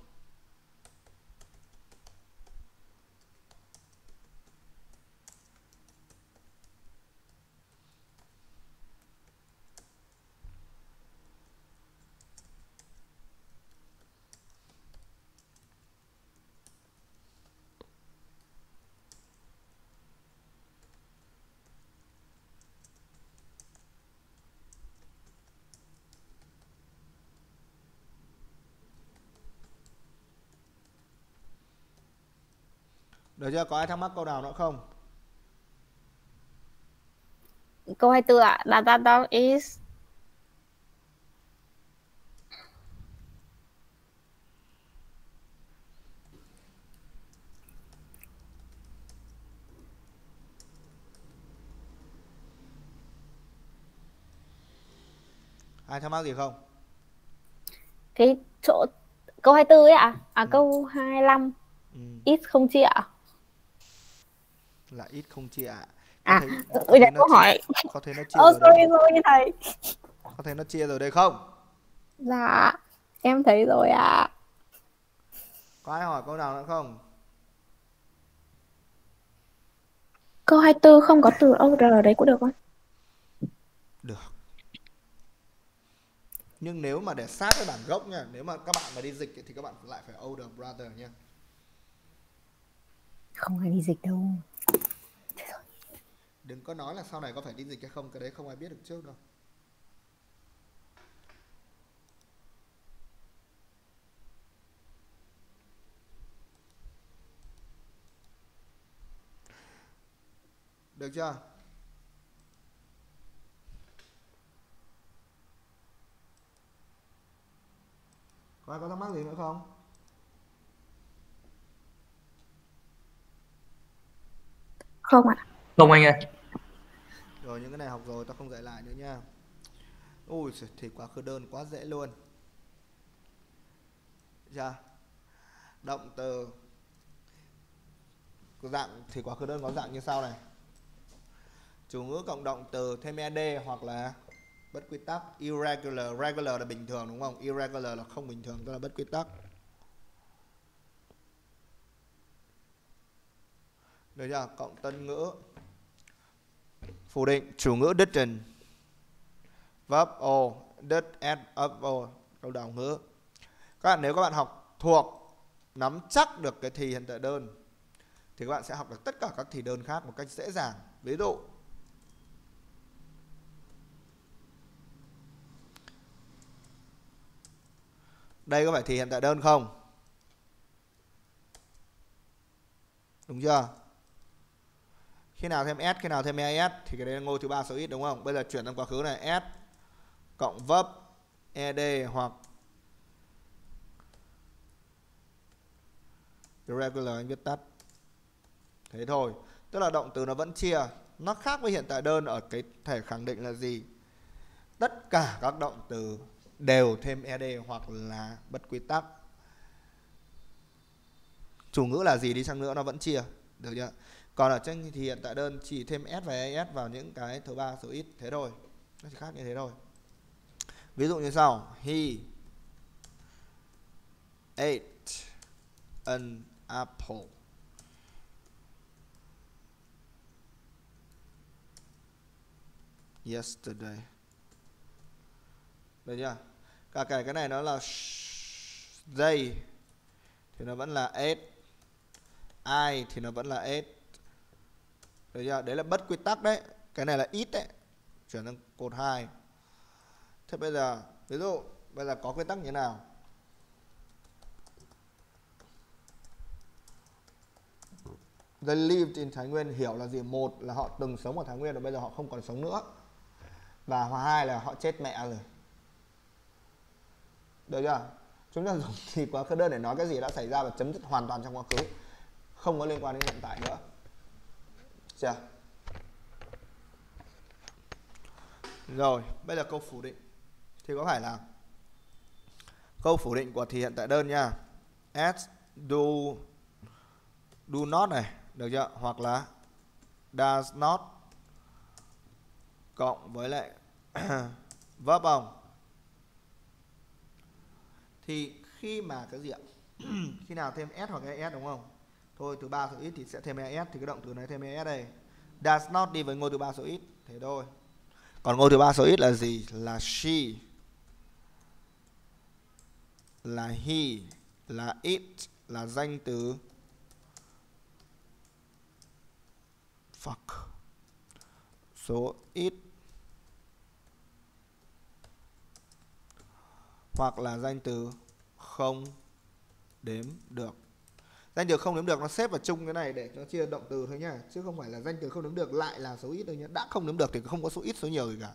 Được chưa? Có ai thắc mắc câu nào nữa không? Câu hai mươi tư ạ. That that dog is Ai thắc mắc gì không? Cái chỗ câu hai mươi tư ấy ạ? À, à câu hai mươi lăm. Ừ. Ít không chia ạ? Là ít không chia ạ. À, Thấy, ừ, có, thấy câu chia, hỏi. có thấy nó chia Ờ, rồi đây sorry, không? sorry thầy. Có thấy nó chia rồi đây không? Dạ, em thấy rồi ạ. Có ai hỏi câu nào nữa không? Câu hai mươi tư không có từ over ở đấy cũng được không? Được. Nhưng nếu mà để sát với bản gốc nha, nếu mà các bạn mà đi dịch thì các bạn lại phải older brother nha. Không ai đi dịch đâu. Đừng có nói là sau này có phải đi dịch hay không, cái đấy không ai biết được trước đâu. Được chưa? Có ai có thắc mắc gì nữa không? Không ạ. Không anh ơi. Rồi những cái này học rồi ta không dạy lại nữa nha. Ui thì quá khứ đơn quá dễ luôn. Chưa? Động từ có dạng thì quá khứ đơn có dạng như sau này. Chủ ngữ cộng động từ thêm ed hoặc là bất quy tắc. Irregular, regular là bình thường đúng không? Irregular là không bình thường, tức là bất quy tắc. Được chưa? Cộng tân ngữ. Phủ định chủ ngữ didn't. Verb o, did, at, up, o. Câu đầu ngữ. Các bạn nếu các bạn học thuộc, nắm chắc được cái thì hiện tại đơn thì các bạn sẽ học được tất cả các thì đơn khác một cách dễ dàng. Ví dụ đây có phải thì hiện tại đơn không? Đúng chưa? Khi nào thêm s, khi nào thêm es thì cái đấy là ngôi thứ ba số ít đúng không? Bây giờ chuyển sang quá khứ này, s cộng verb ed hoặc irregular anh viết tắt. Thế thôi. Tức là động từ nó vẫn chia. Nó khác với hiện tại đơn ở cái thể khẳng định là gì? Tất cả các động từ đều thêm ed hoặc là bất quy tắc. Chủ ngữ là gì đi chăng nữa nó vẫn chia. Được chưa? Còn ở trên thì hiện tại đơn chỉ thêm s và es vào những cái thứ ba số ít. Thế thôi. Nó chỉ khác như thế thôi. Ví dụ như sau. He ate an apple. Yesterday. Được chưa? Cả cái cái này nó là they thì nó vẫn là ate. I thì nó vẫn là ate. Được chưa? Đấy là bất quy tắc đấy. Cái này là ít đấy. Chuyển sang cột hai. Thế bây giờ ví dụ bây giờ có quy tắc như thế nào? They lived in Thái Nguyên hiểu là gì? Một là họ từng sống ở Thái Nguyên và bây giờ họ không còn sống nữa. Và hai là họ chết mẹ rồi. Được chưa? Chúng ta dùng thì quá khứ đơn để nói cái gì đã xảy ra và chấm dứt hoàn toàn trong quá khứ. Không có liên quan đến hiện tại nữa. Chưa? Rồi, bây giờ câu phủ định. Thì có phải là câu phủ định của thì hiện tại đơn nha. As, do, do not này. Được chưa? Hoặc là does not cộng với lại verb không? Thì khi mà cái gì ạ? Khi nào thêm s hoặc es đúng không? Thôi thứ ba số ít thì sẽ thêm es thì cái động từ này thêm es đây. Does not đi với ngôi thứ ba số ít, thế thôi. Còn ngôi thứ ba số ít là gì? Là she, là he, là it, là danh từ fuck số ít hoặc là danh từ không đếm được. Danh từ không đếm được nó xếp vào chung cái này để nó chia động từ thôi nhá, chứ không phải là danh từ không đếm được lại là số ít đâu nhá. Đã không đếm được thì không có số ít số nhiều gì cả.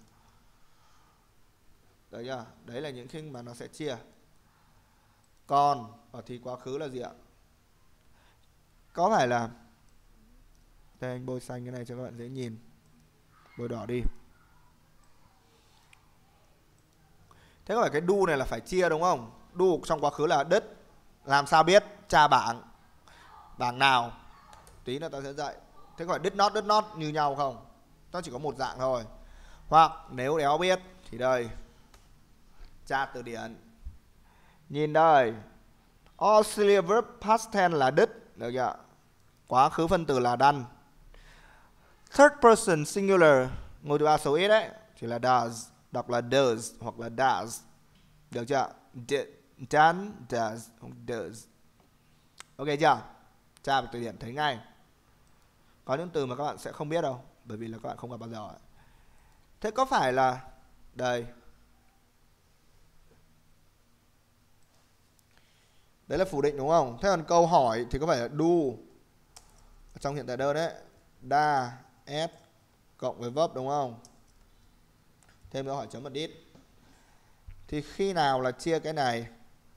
Đấy chưa? Đấy là những khi mà nó sẽ chia. Còn ở thì quá khứ là gì ạ? Có phải là đây anh bôi xanh cái này cho các bạn dễ nhìn. Bôi đỏ đi. Thế có phải cái do này là phải chia đúng không? Do trong quá khứ là did. Làm sao biết? Tra bảng. Bảng nào? Tí nữa ta sẽ dạy. Thế có phải did not, did not như nhau không? Nó chỉ có một dạng thôi. Hoặc nếu đéo biết thì đây. Tra từ điển. Nhìn đây. Auxiliary verb past tense là did. Được chưa? Quá khứ phân từ là done. Third person singular ngôi thứ ba số ít đấy chỉ là does, đọc là does hoặc là does. Được chưa? Did, done, does, không does. Ok chưa? Tra vào từ điển thấy ngay. Có những từ mà các bạn sẽ không biết đâu, bởi vì là các bạn không gặp bao giờ. Thế có phải là đây. Đấy là phủ định đúng không? Thế còn câu hỏi thì có phải là do trong hiện tại đơn đấy. Da, s cộng với verb đúng không? Thêm dấu hỏi chấm một ít. Thì khi nào là chia cái này?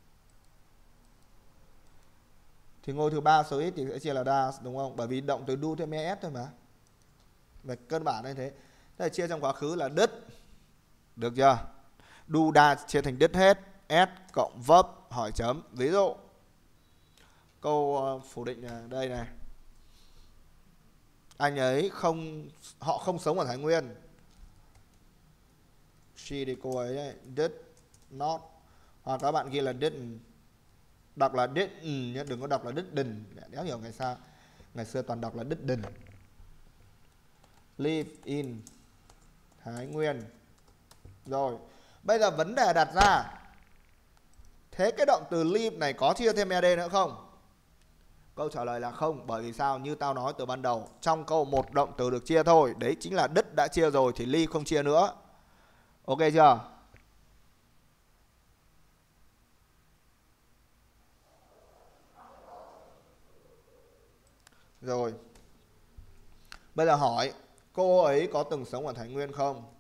Thì ngôi thứ ba số ít thì sẽ chia là does đúng không? Bởi vì động từ do thêm es thôi mà. Về cơ bản như thế. Thế là chia trong quá khứ là did. Được chưa? Do, does chia thành did hết. S cộng verb hỏi chấm. Ví dụ câu phủ định này, đây này. Anh ấy không, họ không sống ở Thái Nguyên. She thì cô ấy đấy, did not. Hoặc các bạn ghi là didn't. Đọc là didn't nhé, đừng có đọc là didn't. Đéo hiểu ngày sao. Ngày xưa toàn đọc là didn't. Live in Thái Nguyên. Rồi, bây giờ vấn đề đặt ra. Thế cái động từ live này có chia thêm ed nữa không? Câu trả lời là không. Bởi vì sao? Như tao nói từ ban đầu, trong câu một động từ được chia thôi. Đấy chính là did đã chia rồi thì live không chia nữa. Ok chưa? Rồi. Bây giờ hỏi, cô ấy có từng sống ở Thái Nguyên không?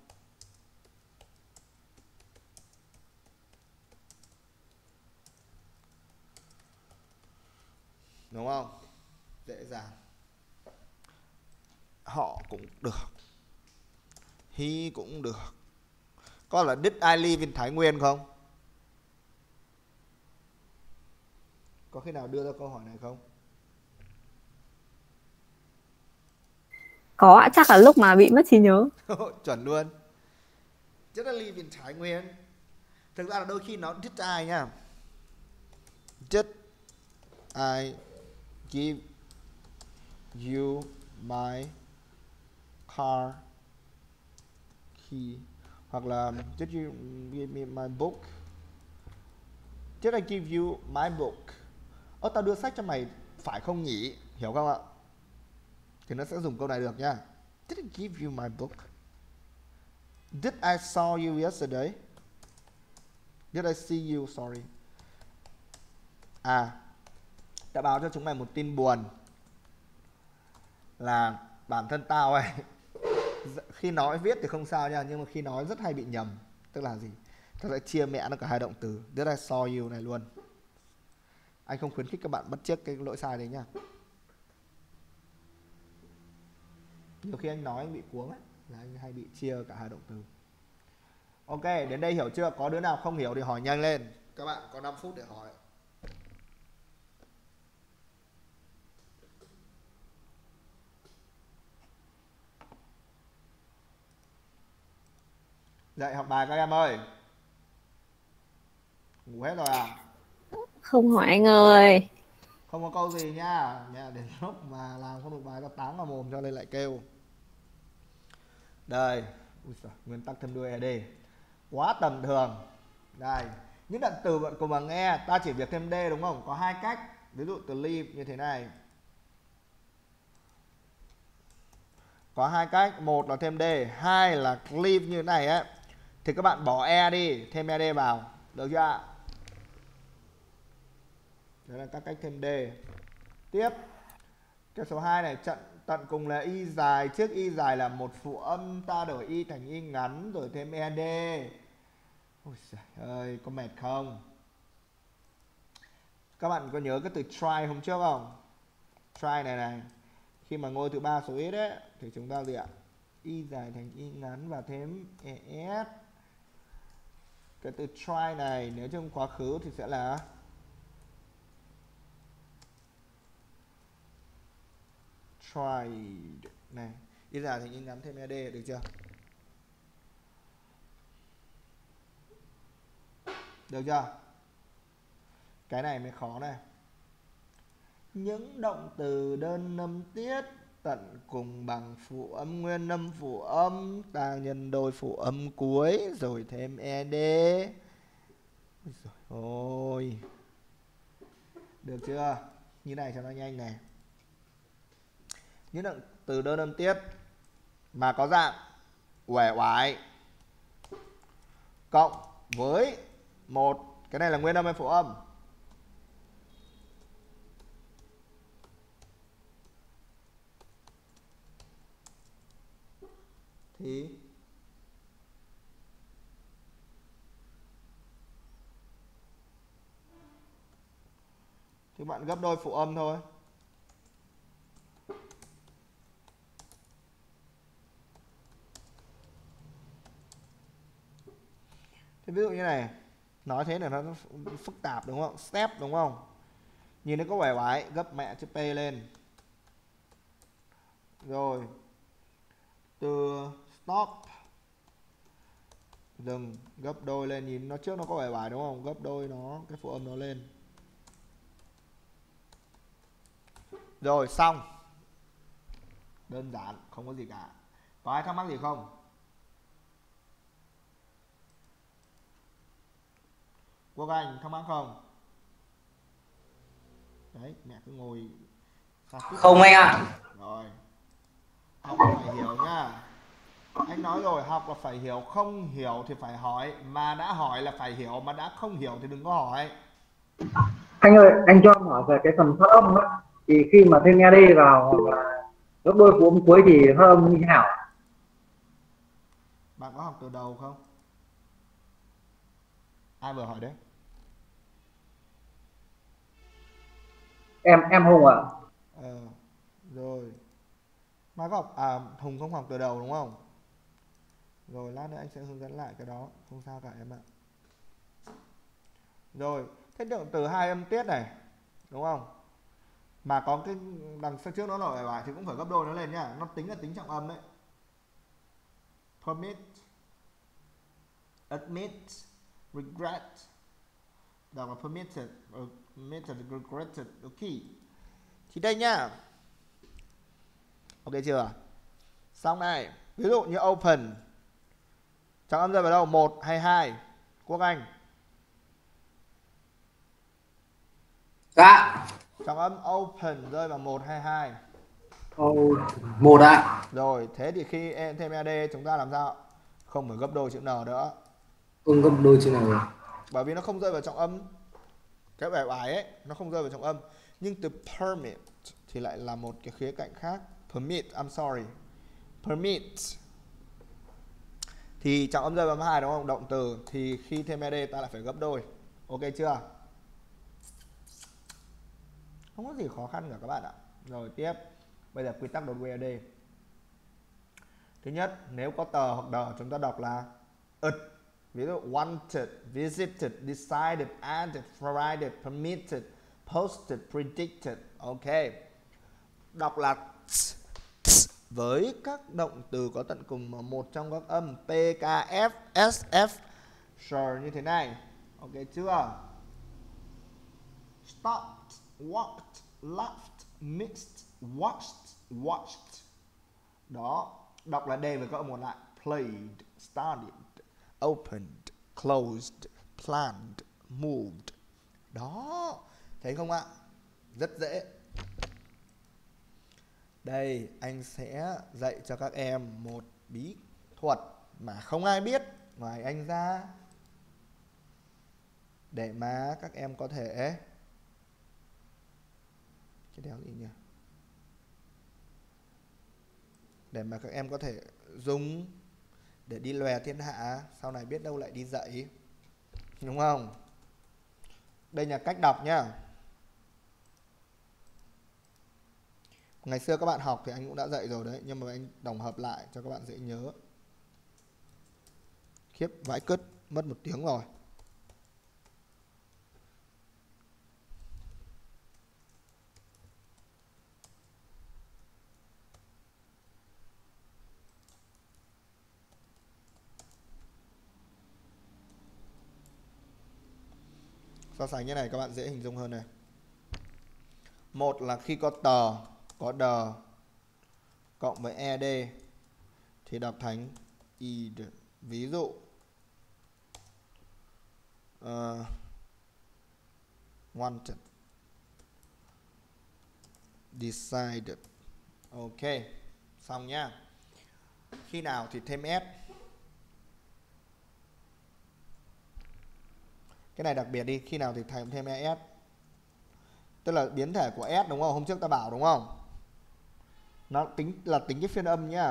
Đúng không? Dễ dàng. Họ cũng được. He cũng được. Có là did I live in Thái Nguyên không? Có khi nào đưa ra câu hỏi này không? Có ạ, chắc là lúc mà bị mất trí nhớ. Chuẩn luôn. Did I live in Thái Nguyên? Thực ra là đôi khi nó did I nha. Did I give you my car key? Hoặc là did you give me my book? Did I give you my book? Ơ tao đưa sách cho mày phải không nhỉ? Hiểu không ạ? Thì nó sẽ dùng câu này được nha. Did I give you my book? Did I saw you yesterday? Did I see you? Sorry. À, đã báo cho chúng mày một tin buồn. Là bản thân tao ấy, khi nói viết thì không sao nha, nhưng mà khi nói rất hay bị nhầm. Tức là gì? Tao sẽ chia mẹ nó cả hai động từ. Did I saw you này luôn. Anh không khuyến khích các bạn bắt chước cái lỗi sai đấy nha. Nhiều khi anh nói anh bị cuống ấy, là anh hay bị chia cả hai động từ. Ok, đến đây hiểu chưa? Có đứa nào không hiểu thì hỏi nhanh lên. Các bạn có năm phút để hỏi. Dậy học bài các em ơi. Ngủ hết rồi à? Không hỏi anh ơi. Không có câu gì nha. Nha, đến lúc mà làm không được bài tao táng vào mồm cho nên lại kêu. Đây. Ui giời, nguyên tắc thêm đuôi ed. Quá tầm thường. Đây. Những đoạn từ bạn cùng mà nghe, ta chỉ việc thêm d đúng không? Có hai cách. Ví dụ từ live như thế này. Có hai cách. Một là thêm d, hai là live như thế này ấy. Thì các bạn bỏ e đi, thêm ed vào. Được chưa ạ? Đấy là các cách thêm d. Tiếp. Cái số hai này, trận tận cùng là y dài. Trước y dài là một phụ âm, ta đổi y thành y ngắn rồi thêm ed. Ôi giời ơi, có mệt không? Các bạn có nhớ cái từ try hôm trước không? Try này này. Khi mà ngôi thứ ba số ít ấy thì chúng ta gì ạ? Y dài thành y ngắn và thêm es. cái từ try này nếu trong quá khứ thì sẽ là tried này, bây giờ thì in gắn thêm ed được chưa? Được chưa? Cái này mới khó này. Những động từ đơn âm tiết tận cùng bằng phụ âm nguyên âm phụ âm, ta nhân đôi phụ âm cuối rồi thêm ed. Rồi ôi. Được chưa? Như này cho nó nhanh này. Những động từ đơn âm tiết mà có dạng uể oải cộng với một, cái này là nguyên âm hay phụ âm? Thì thì bạn gấp đôi phụ âm thôi. Thế ví dụ như này, nói thế là nó phức tạp đúng không? Step đúng không? Nhìn nó có vẻ vái, gấp mẹ chữ P lên. Rồi từ stop dừng, gấp đôi lên, nhìn nó trước nó có vẻ vải đúng không? Gấp đôi nó, cái phụ âm nó lên. Rồi xong. Đơn giản, không có gì cả. Có ai thắc mắc gì không? Quốc Anh thắc mắc không? Đấy, mẹ cứ ngồi không anh ạ. Rồi. Học là phải hiểu nha. Anh nói rồi, học là phải hiểu, không hiểu thì phải hỏi, mà đã hỏi là phải hiểu, mà đã không hiểu thì đừng có hỏi. Anh ơi, anh cho em hỏi về cái phần phát âm á, thì khi mà thêm ed vào hoặc là gấp đôi phụ âm cuối thì phát âm như thế nào? Bạn có học từ đầu không? Ai vừa hỏi đấy? Em em Hùng ạ. Ờ, rồi. Mai có học, à Hùng không học từ đầu đúng không? Rồi lát nữa anh sẽ hướng dẫn lại cái đó, không sao cả em ạ. Rồi, thế động từ hai âm tiết này, đúng không? Mà có cái đằng sau trước nó nổi bài thì cũng phải gấp đôi nó lên nhá, nó tính là tính trọng âm đấy. Permit, admit, regret. Đó là permitted, permitted, regretted, ok. Thì đây nhá. Ok chưa? Xong này, ví dụ như open, trọng âm rơi vào đâu? Một hay hai? Quốc Anh. Dạ. Trọng âm open rơi vào một hay hai? Oh, một ạ. Rồi, thế thì khi em thêm ed chúng ta làm sao? Không phải gấp đôi chữ N nữa. Không gấp đôi chữ N. Bởi vì nó không rơi vào trọng âm. Cái bài bài ấy, nó không rơi vào trọng âm. Nhưng từ permit thì lại là một cái khía cạnh khác. Permit, I'm sorry. Permit thì trọng âm rơi vào hai đúng không? Động từ thì khi thêm ed ta lại phải gấp đôi. Ok chưa? Không có gì khó khăn cả các bạn ạ. Rồi tiếp. Bây giờ quy tắc đột quy ed. Thứ nhất, nếu có tờ hoặc đờ chúng ta đọc là it. Ví dụ wanted, visited, decided, added, provided, permitted, posted, predicted. Ok. Đọc là t, t, với các động từ có tận cùng mà một trong các âm P, K, F, S, F, sure như thế này. Ok chưa? Stopped, walked, laughed, mixed, watched, watched. Đó. Đọc là D với các âm một lại. Played, started, opened, closed, planned, moved. Đó. Thấy không ạ? Rất dễ. Đây, anh sẽ dạy cho các em một bí thuật mà không ai biết ngoài anh ra, để mà các em có thể... Cái đéo gì nhỉ? Để mà các em có thể dùng để đi lòe thiên hạ, sau này biết đâu lại đi dạy. Đúng không? Đây là cách đọc nhá. Ngày xưa các bạn học thì anh cũng đã dạy rồi đấy, nhưng mà anh tổng hợp lại cho các bạn dễ nhớ. Khiếp vãi cứt. Mất một tiếng rồi. So sánh như này các bạn dễ hình dung hơn này. Một là khi có tờ, có đờ cộng với ed thì đọc thành id. Ví dụ uh, wanted, decided. Ok, xong nhá. Khi nào thì thêm s. Cái này đặc biệt đi, khi nào thì thêm thêm es. Tức là biến thể của s đúng không? Hôm trước ta bảo đúng không? Nó tính là tính cái phiên âm nhá.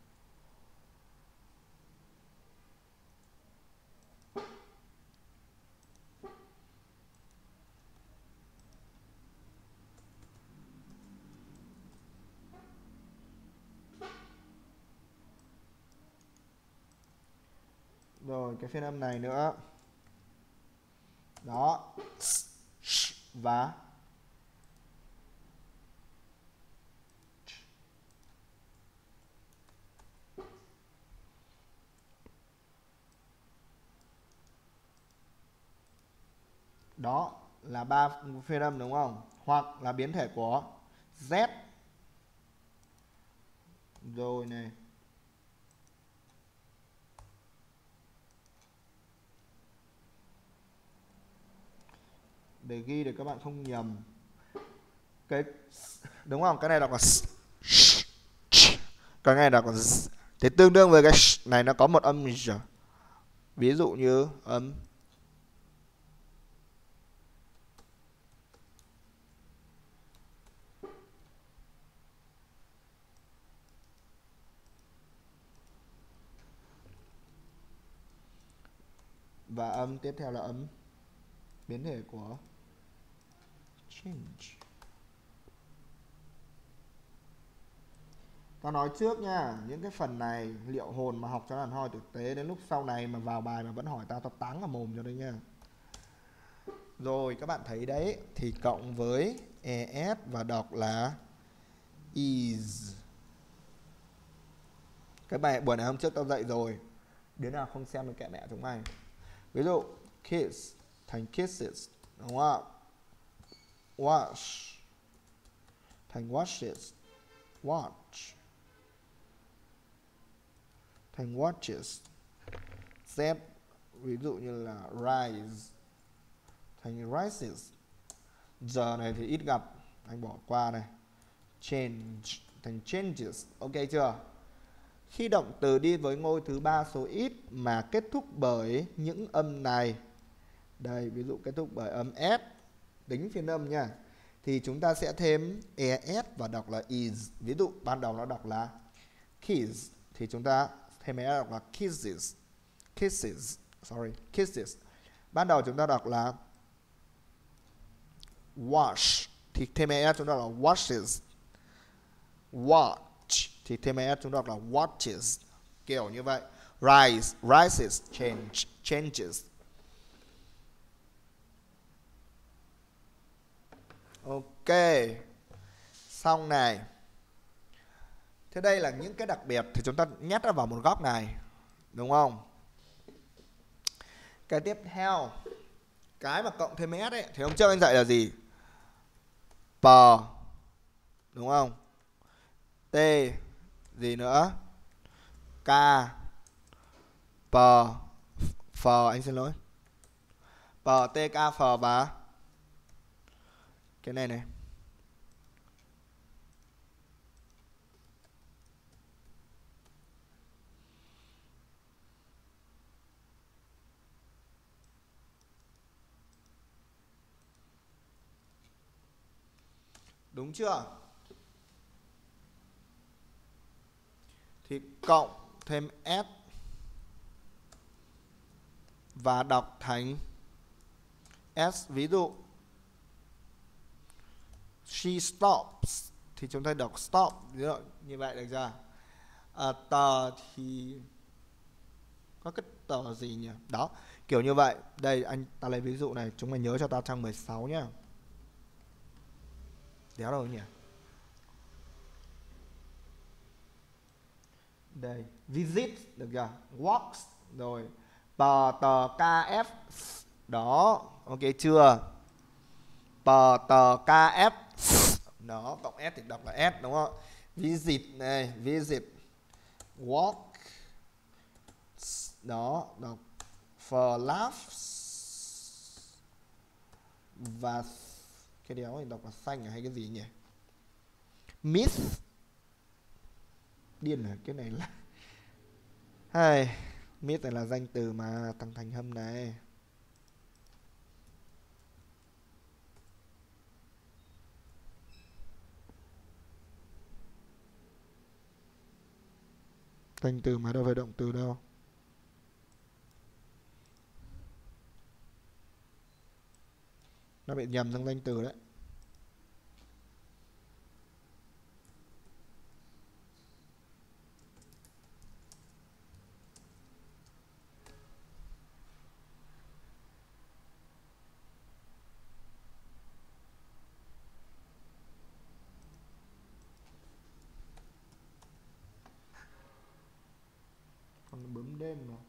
Rồi cái phiên âm này nữa. Đó. Và đó là ba phiên âm đúng không? Hoặc là biến thể của Z. Rồi này. Để ghi để các bạn không nhầm. Cái đúng không? Cái này đọc là cái này đọc là thế, tương đương với cái này nó có một âm z. Ví dụ như âm và âm tiếp theo là âm biến thể của change. Tao nói trước nha, những cái phần này liệu hồn mà học cho đàn hoi thực tế, đến lúc sau này mà vào bài mà vẫn hỏi tao, tao táng vào mồm cho đấy nha. Rồi các bạn thấy đấy, thì cộng với es và đọc là is. Cái bài buổi này hôm trước tao dạy rồi, đứa nào không xem được kệ mẹ chúng mày. Ví dụ kiss thành kisses đúng không ạ? Wash thành washes. Watch thành watches. Z ví dụ như là rise thành rises. Giờ này thì ít gặp, anh bỏ qua này. Change thành changes. Ok chưa? Khi động từ đi với ngôi thứ ba số ít mà kết thúc bởi những âm này, đây ví dụ kết thúc bởi âm S, tính phiên âm nha, thì chúng ta sẽ thêm es và đọc là is. Ví dụ ban đầu nó đọc là kiss thì chúng ta thêm es đọc là kisses. Kisses, sorry, kisses. Ban đầu chúng ta đọc là wash thì thêm es chúng ta là washes. Watch thì thêm es chúng ta đọc là watches. Kiểu như vậy. Rise, rises, change, changes. Ok. Xong này. Thế đây là những cái đặc biệt thì chúng ta nhét nó vào một góc này, đúng không? Cái tiếp theo, cái mà cộng thêm s ấy, thì hôm trước anh dạy là gì? Per, đúng không? T, gì nữa? K, per, phờ, anh xin lỗi. Per, T, K, phờ và cái này này. Đúng chưa? Thì cộng thêm S và đọc thành S. Ví dụ she stops thì chúng ta đọc stop. Ví dụ như vậy được chưa? À, tờ thì có cái T tờ gì nhỉ? Đó, kiểu như vậy. Đây anh ta lấy ví dụ này, chúng mày nhớ cho ta trang mười sáu nhá. Đéo đâu nhỉ? Đây, visit được chưa? Walks rồi. Pờ tờ ca ép. Đó, ok chưa? Pờ tờ ca ép. Đó, cộng S thì đọc là S đúng không? Visit này, visit. Walk. Đó, đọc for laughs. Và cái đéo này đọc là xanh hay cái gì nhỉ? Miss. Điên à, cái này là hay. Miss này là danh từ mà thằng Thành Hâm này. Danh từ mà đâu phải động từ đâu. Nó bị nhầm sang danh từ đấy. Còn bướm đêm mà.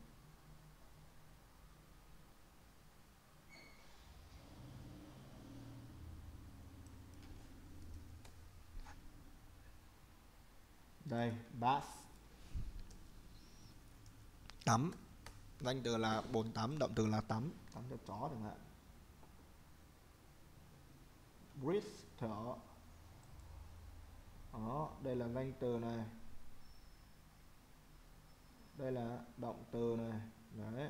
Đây, bath. Tắm. Danh từ là bồn tắm, động từ là tắm. Tắm cho chó chẳng hạn. Breathe, thở. Đó, đây là danh từ này. Đây là động từ này. Đấy.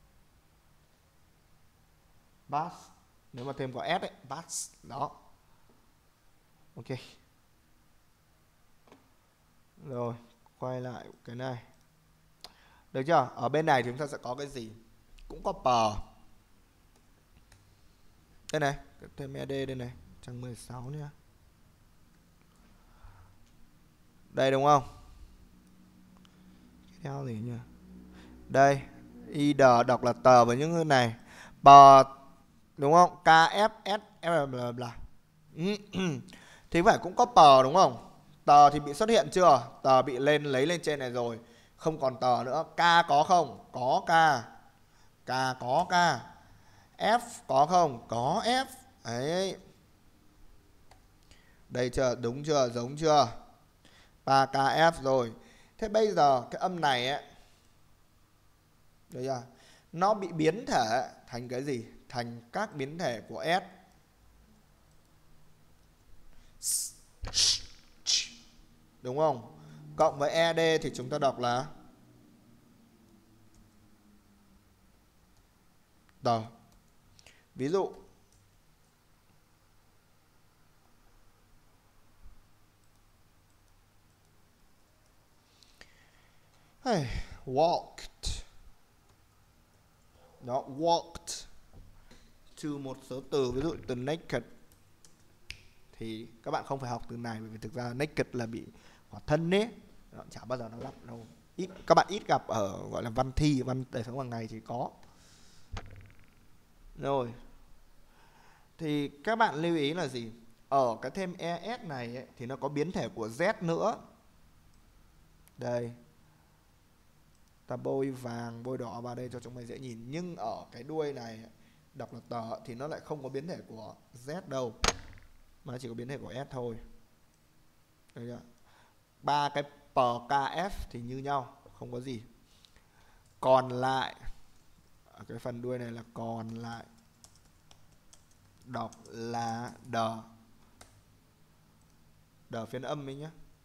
Bath. Nếu mà thêm có S ấy, bath. Đó. Ok. Rồi, quay lại cái này. Được chưa? Ở bên này thì chúng ta sẽ có cái gì? Cũng có per. Đây này, thêm e đê đây này, trang mười sáu nhá. Đây đúng không? Theo gì nhỉ? Đây, either đọc là tờ với những cái này. Per đúng không? ca ép ét bla bla. Thì phải cũng có per đúng không? Tờ thì bị xuất hiện chưa? Tờ bị lên lấy lên trên này rồi. Không còn tờ nữa. K có không? Có K. K có K. F có không? Có F. Đấy. Đây chưa? Đúng chưa? Giống chưa? ba K F rồi. Thế bây giờ cái âm này ấy, đấy chưa? Nó bị biến thể thành cái gì? Thành các biến thể của S. Đúng không? Cộng với e đê thì chúng ta đọc là tờ. Ví dụ hey, walked. Đó, walked. Trừ một số từ, ví dụ từ naked thì các bạn không phải học từ này, bởi vì thực ra naked là bị khỏa thân ấy, nó chả bao giờ nó lắp đâu. Ít các bạn ít gặp ở gọi là văn thi, văn đời sống hàng ngày thì có. Rồi. Thì các bạn lưu ý là gì? Ở cái thêm es này ấy, thì nó có biến thể của z nữa. Đây. Ta bôi vàng, bôi đỏ vào đây cho chúng mày dễ nhìn. Nhưng ở cái đuôi này đọc là tờ thì nó lại không có biến thể của z đâu, mà nó chỉ có biến thể của s thôi. Đây chưa? Ba cái pkf thì như nhau, không có gì. Còn lại ở cái phần đuôi này là còn lại đọc là đờ. Đờ phiên âm ấy nhé.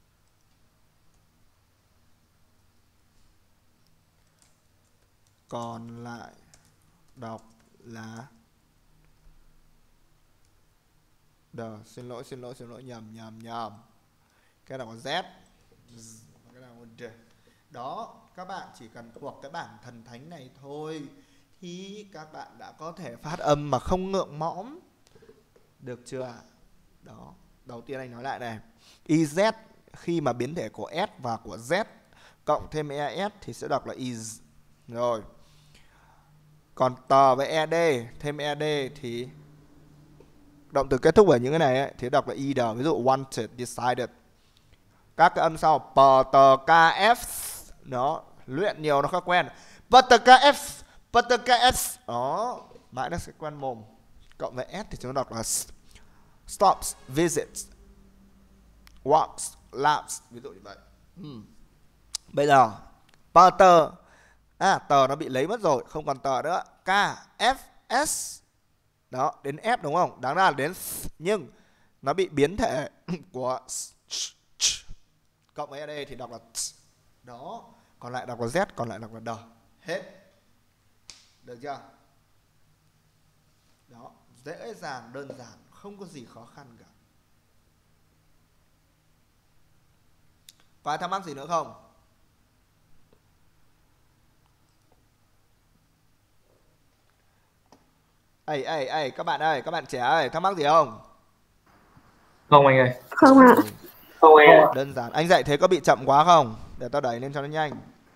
Còn lại đọc là đờ. Xin lỗi, xin lỗi, xin lỗi, nhầm, nhầm, nhầm. Cái nào có Z, cái nào có D. Đó, các bạn chỉ cần thuộc cái bảng thần thánh này thôi thì các bạn đã có thể phát âm mà không ngượng mõm. Được chưa? Đó, đầu tiên anh nói lại này. iz khi mà biến thể của S và của Z cộng thêm es thì sẽ đọc là is. Rồi, Còn tờ với ed, thêm ed thì động từ kết thúc ở những cái này ấy, thì đọc là either. Ví dụ wanted, decided. Các cái âm sau p, t, k, f. Đó, luyện nhiều nó khá quen. P, t, k, f, p, t, k, f. Đó, mãi nó sẽ quen mồm. Cộng với s thì chúng ta đọc là stops, visits, walks, laps. Ví dụ như vậy. Hmm. Bây giờ p, t. À, tờ nó bị lấy mất rồi, không còn tờ nữa. K, F, S. Đó, đến F đúng không? Đáng ra là đến S, nhưng nó bị biến thể của S, ch, ch. Cộng với đây thì đọc là t. Đó, còn lại đọc là Z, còn lại đọc là D. Hết. Được chưa? Đó, dễ dàng, đơn giản, không có gì khó khăn cả. Có ai thắc mắc gì nữa không? Ê, ê, ê, các bạn ơi, các bạn trẻ ơi, thắc mắc gì không? Không anh ơi. Không ạ. Không em ạ. Đơn giản. Anh dạy thế có bị chậm quá không? Để tao đẩy lên cho nó nhanh.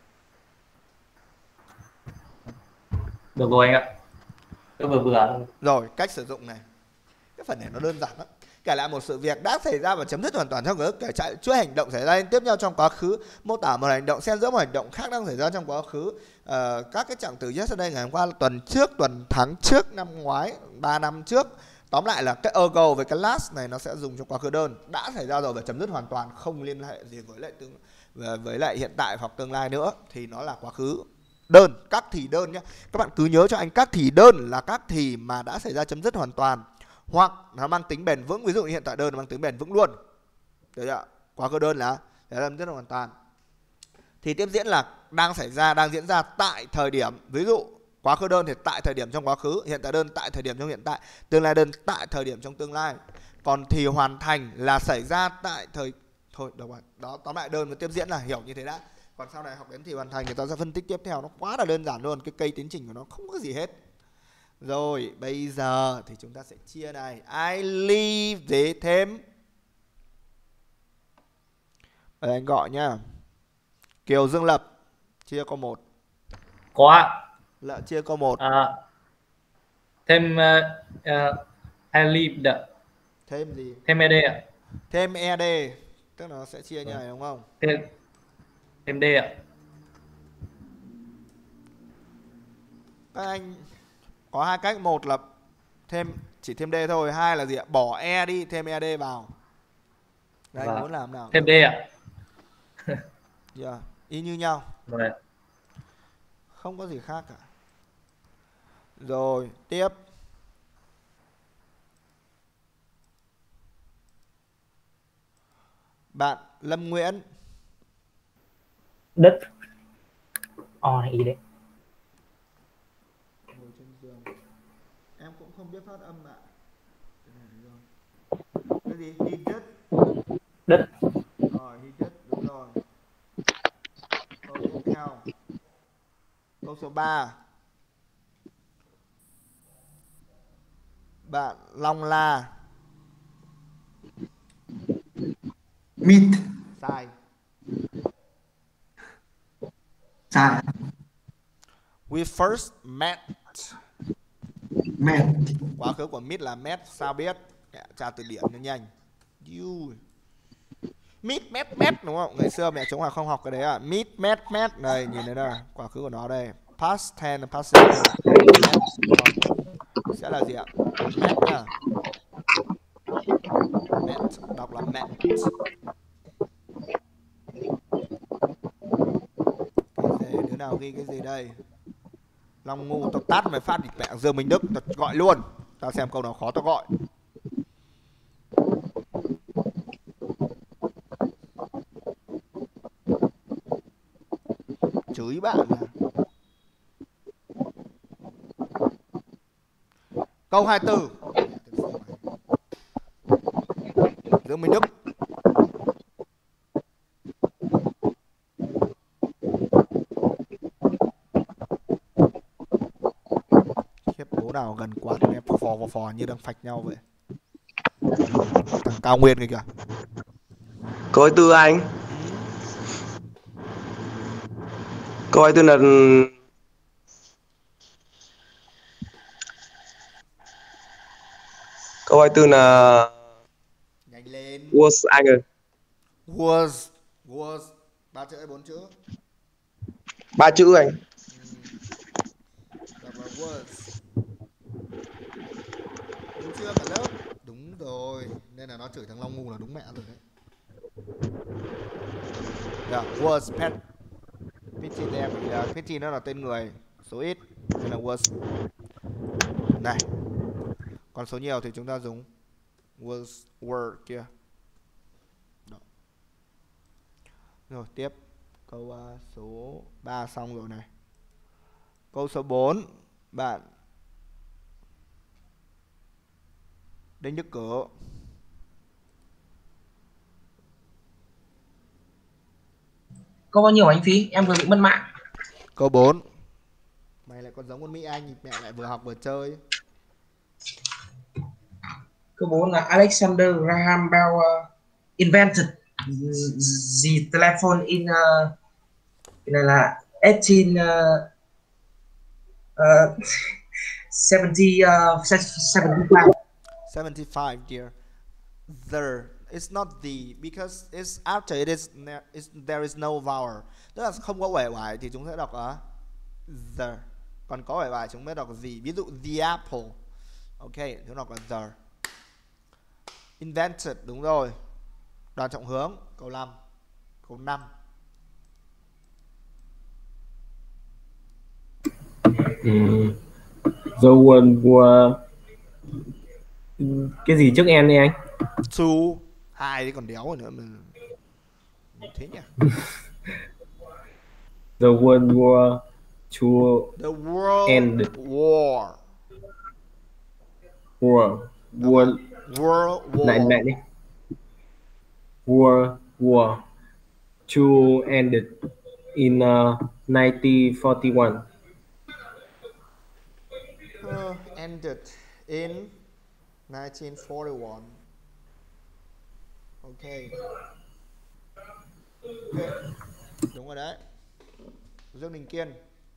Được rồi anh ạ. Cứ vừa vừa. Rồi, cách sử dụng này. Cái phần này nó đơn giản lắm. Kể lại một sự việc đã xảy ra và chấm dứt hoàn toàn trong ký ức, kể lại chuỗi hành động xảy ra tiếp nhau trong quá khứ, mô tả một hành động xen giữa một hành động khác đang xảy ra trong quá khứ. Ờ, các cái trạng từ yesterday ngày hôm qua, tuần trước, tuần tháng trước, năm ngoái, ba năm trước. Tóm lại là cái ago với cái last này nó sẽ dùng trong quá khứ đơn, đã xảy ra rồi và chấm dứt hoàn toàn, không liên hệ gì với lại tương với lại hiện tại hoặc tương lai nữa, thì nó là quá khứ đơn, các thì đơn nhé. Các bạn cứ nhớ cho anh các thì đơn là các thì mà đã xảy ra chấm dứt hoàn toàn, hoặc nó mang tính bền vững. Ví dụ như hiện tại đơn nó mang tính bền vững luôn. Được chưa? Quá khứ đơn là để chấm dứt hoàn toàn. Thì tiếp diễn là đang xảy ra, đang diễn ra tại thời điểm. Ví dụ quá khứ đơn thì tại thời điểm trong quá khứ, hiện tại đơn tại thời điểm trong hiện tại, tương lai đơn tại thời điểm trong tương lai. Còn thì hoàn thành là xảy ra tại thời thôi được rồi. Đó, tóm lại đơn và tiếp diễn là hiểu như thế đã. Còn sau này học đến thì hoàn thành thì ta sẽ phân tích tiếp theo, nó quá là đơn giản luôn, cái cây tiến trình của nó không có gì hết. Rồi, bây giờ thì chúng ta sẽ chia này. I live để thêm. Đây anh gọi nhá. Kiều Dương Lập chia câu một. Có ạ. Lợi chia câu một. À, thêm uh, uh, I lived. Thêm gì? Thêm ed ạ. Thêm ed, tức là nó sẽ chia như này đúng không? Thêm thêm d ạ. Các anh có hai cách, một là thêm chỉ thêm d thôi, hai là gì ạ? Bỏ e đi, thêm ed vào. Đây anh muốn làm nào? Thêm d ạ. Yeah, y như nhau. Rồi. Không có gì khác cả. Rồi, tiếp. Bạn Lâm Nguyễn. Đất. Ồ, này ý đấy. Ngồi trên giường. Em cũng không biết phát âm ạ. Cái gì? Đi đất. Đất. Rồi, đi đất, đúng rồi. Câu tiếp theo. Câu số ba. Bạn Long La. Meet. Sai. Sai. We first met. Met. Quá khứ của meet là met, sao biết? Tra từ điển nhanh nhanh. You. Meet, met, met đúng không? Ngày xưa mẹ chúng là không học cái đấy à? Meet, met, met. Đây, nhìn thấy đây. Quá khứ của nó đây. Past tense, past tense. Sẽ là gì ạ? Met nha. Met, đọc là met. Cái gì? Đứa nào ghi cái gì đây? Long ngu, tao tát mày phát thì mẹ Dương Minh Đức, tao gọi luôn. Tao xem câu nào khó tao gọi. Chửi bạn à. Câu hai mươi tư. Dương Minh Đức. Khiếp, bố nào gần quá thì em phò phò phò như đang phạch nhau vậy. Thằng Cao Nguyên kìa kìa. Câu hai mươi tư anh. Câu hai mươi tư là Câu hai mươi tư là Nhanh lên. was anh ơi. Was. Was. Ba chữ hay bốn chữ? Ba chữ anh. Đọc là was. Đúng chưa cả lớp? Đúng rồi. Nên là nó chửi thằng Long ngu là đúng mẹ rồi đấy. Yeah, was pet. Pity there vì là Pity nó là tên người, số ít nên là was. Này. Còn số nhiều thì chúng ta dùng was, were kia. Đó. Rồi tiếp. Câu uh, số ba xong rồi này. Câu số bốn, bạn Đinh Đức Cử. Câu bao nhiêu anh Phi? Em vừa bị mất mạng. Câu bốn. Mày lại còn giống con Mỹ Anh, mẹ lại vừa học vừa chơi. Câu bốn là Alexander Graham Bell uh, invented the telephone in uh, cái này là eighteen seventy uh, seventy-five. seventy-five, dear. There. It's not the because it's after it is it's, there is no vowel. Tức là không có uể oải thì chúng sẽ đọc ở the. Còn có uể oải chúng mới đọc gì. Ví dụ the apple. Ok, chúng đọc là the. Invented, đúng rồi. Đoàn Trọng Hướng, câu năm. Câu năm. Ừ. The one were... Cái gì trước em đi anh? Two. Hai thì còn đéo rồi nữa mình. Thế nhỉ? The world war to The world end. war. War. World. World war. Lại lại đi. World war to end in uh, nineteen forty-one. Uh, ended in nineteen forty-one. Okay. Ok. Đúng rồi đấy. Dương Đình Kiên.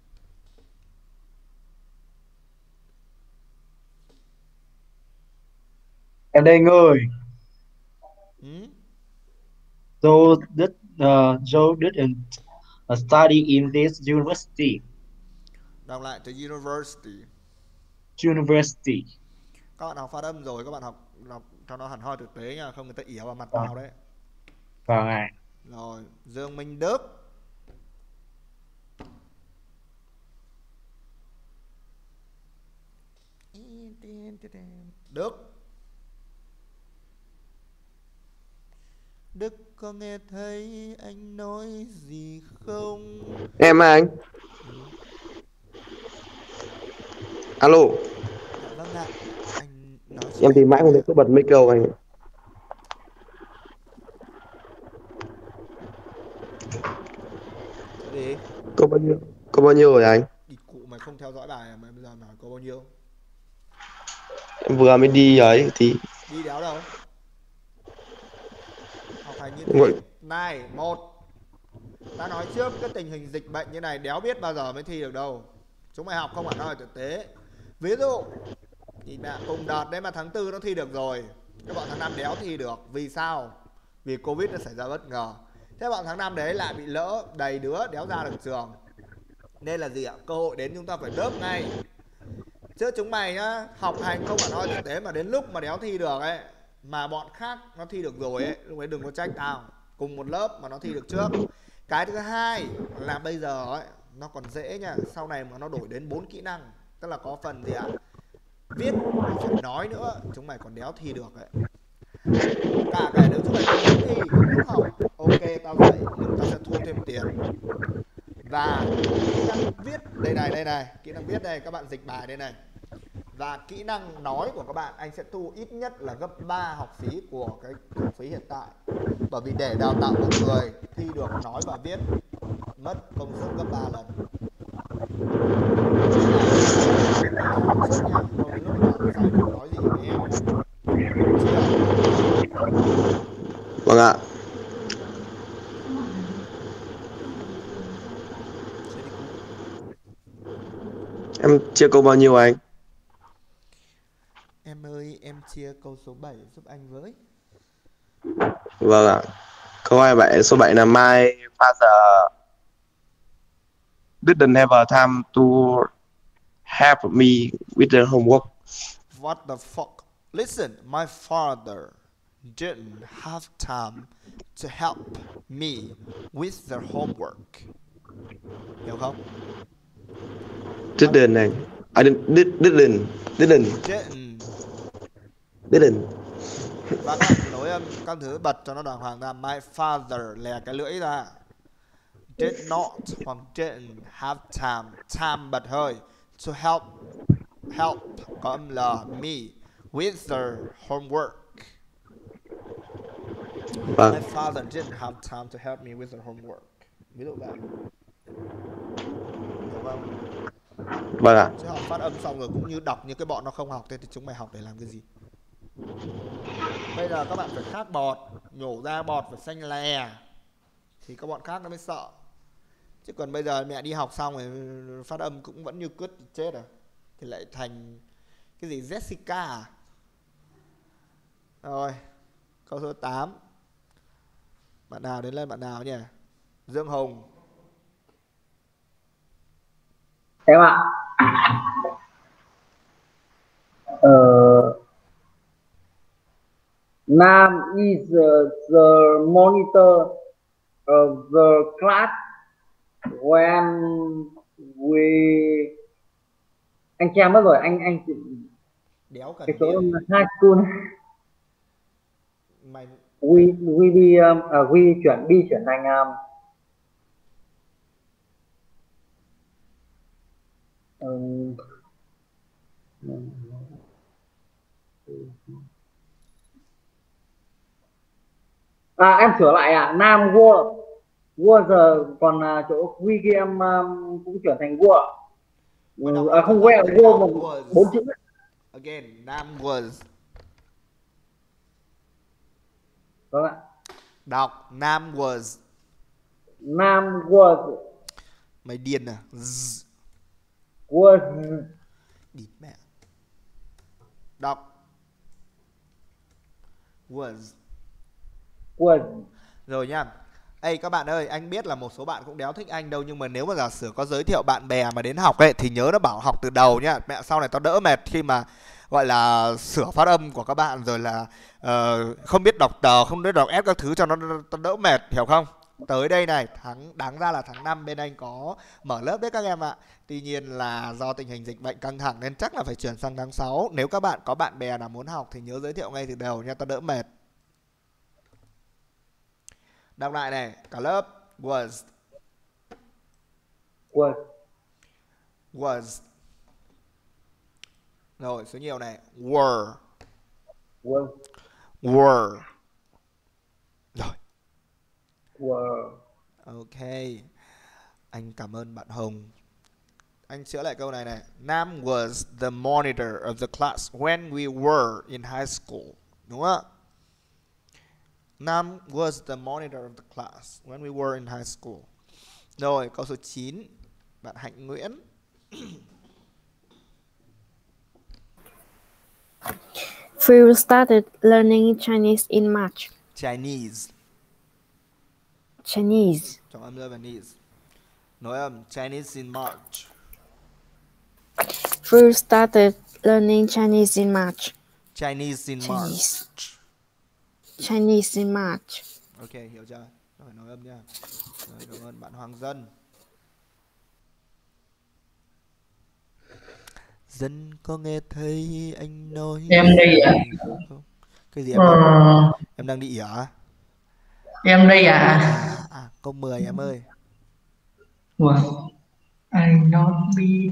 Em đây ngơi. Hmm? Joe did uh, Joe didn't uh, study in this university. Đọc lại từ university. University. Các bạn học phát âm rồi, các bạn học học cho nó hẳn hoi thực tế nha, không người ta ỉa vào mặt vào đấy. Vâng ạ. Rồi, Dương Minh Đức. Đức. Đức có nghe thấy anh nói gì không? Em à anh. Alo. Dạ, vâng ạ. Anh nói Em thì mãi không thấy có bật mic câu anh. Gì? Có bao nhiêu? Có bao nhiêu rồi anh? Đi cụ mày không theo dõi bài mà bây giờ nói có bao nhiêu? Em vừa mới đi ấy thì Đi đéo đâu? Học hành như Gọi... thế. Này, một. Ta nói trước cái tình hình dịch bệnh như này đéo biết bao giờ mới thi được đâu. Chúng mày học không phải nói thực tế. Ví dụ thì mẹ cùng đợt đấy mà tháng tư nó thi được rồi. Các bạn tháng năm đéo thi được. Vì sao? Vì Covid nó xảy ra bất ngờ. Thế bạn tháng năm đấy lại bị lỡ đầy đứa đéo ra được trường. Nên là gì ạ? Cơ hội đến chúng ta phải đớp ngay. Chứ chúng mày nhá, học hành không phải nói thực tế mà đến lúc mà đéo thi được ấy, mà bọn khác nó thi được rồi ấy, lúc ấy đừng có trách tao. Cùng một lớp mà nó thi được trước. Cái thứ hai là bây giờ ấy, nó còn dễ nha. Sau này mà nó đổi đến bốn kỹ năng. Tức là có phần gì ạ? Viết, phải nói nữa. Chúng mày còn đéo thi được ấy. Cả cái nếu chúng mày không muốn thi, không học, ok tao dạy, nhưng tao sẽ thu thêm tiền. Và kỹ năng viết, đây này, đây này, kỹ năng viết đây, các bạn dịch bài đây này. Và kỹ năng nói của các bạn anh sẽ thu ít nhất là gấp ba học phí của cái học phí hiện tại. Bởi vì để đào tạo một người thi được nói và viết mất công sức gấp ba lần. Nói gì với em? Vâng ạ. Em chia câu bao nhiêu anh? Em Anh ơi, em chia câu số bảy giúp anh với. Vâng ạ. Câu hai bảy số bảy là my father didn't have a time to help me with the homework. What the fuck? Listen, my father didn't have time to help me with the homework. Hiểu không? Didn't này. I didn't did, didn't didn't Didn't. didn't. Và các bạn nối âm các thứ bật cho nó đàng hoàng ra. My father lè cái lưỡi ra. Did not hoặc didn't have time. Time bật hơi. To help help có âm L me with the homework. Vâng. My father didn't have time to help me with the homework. Ví dụ vậy. Hiểu không? Vâng ạ. Chứ học phát âm xong rồi cũng như đọc như cái bọn nó không học, thế thì chúng mày học để làm cái gì? Bây giờ các bạn phải khát bọt, nhổ ra bọt phải xanh lè thì các bọn khác nó mới sợ. Chứ còn bây giờ mẹ đi học xong rồi phát âm cũng vẫn như cứt chết à. Thì lại thành cái gì Jessica à? Rồi, câu số tám. Bạn nào đến lên bạn nào nhỉ? Dương Hùng. Em ạ. Ờ, Nam is uh, the monitor of the class when we anh che mất rồi anh anh Đéo cần cái chỗ biết. high school Mày we we đi um, uh, we chuyển đi chuyển thành um, um, à em sửa lại à Nam was was giờ còn uh, chỗ we kia em um, cũng chuyển thành was ừ, à, không quen was một bốn chữ. Again, Nam was. Vâng ạ. Đọc Nam was. Nam was. Mày điên à? Z. Was. Địt mẹ. Đọc was. Was. Rồi nha. Ê các bạn ơi, anh biết là một số bạn cũng đéo thích anh đâu, nhưng mà nếu mà giả sử có giới thiệu bạn bè mà đến học ấy thì nhớ nó bảo học từ đầu nhá. Mẹ sau này tao đỡ mệt khi mà gọi là sửa phát âm của các bạn rồi là uh, không biết đọc tờ, không biết đọc ép các thứ cho nó, nó đỡ mệt, hiểu không? Tới đây này, tháng đáng ra là tháng năm bên anh có mở lớp đấy các em ạ. Tuy nhiên là do tình hình dịch bệnh căng thẳng nên chắc là phải chuyển sang tháng sáu. Nếu các bạn có bạn bè nào muốn học thì nhớ giới thiệu ngay từ đầu nha, tao đỡ mệt. Đọc lại này, cả lớp was. Was. Was. Rồi, số nhiều này, were. Was. Were. Rồi. Were. Ok. Anh cảm ơn bạn Hồng. Anh sửa lại câu này này. Nam was the monitor of the class when we were in high school. Đúng không ạ? Nam was the monitor of the class when we were in high school. Rồi, câu số chín. Bạn Hạnh Nguyễn. Phil started learning Chinese in March. Chinese. Chinese. Trong âm Lebanese. Nói âm Chinese in March. Phil started learning Chinese in March. Chinese in Chinese. March. Chinese in March. Ok, hiểu chưa? Rồi, nói âm nha. Rồi, cảm ơn bạn Hoàng Dân. Dân có nghe thấy anh nói Em đây ạ. Cái gì em? Ờ... Đang... Em đang đi ỉa à? Em đây ạ. À, à, câu mười em ơi. Wow. I not be.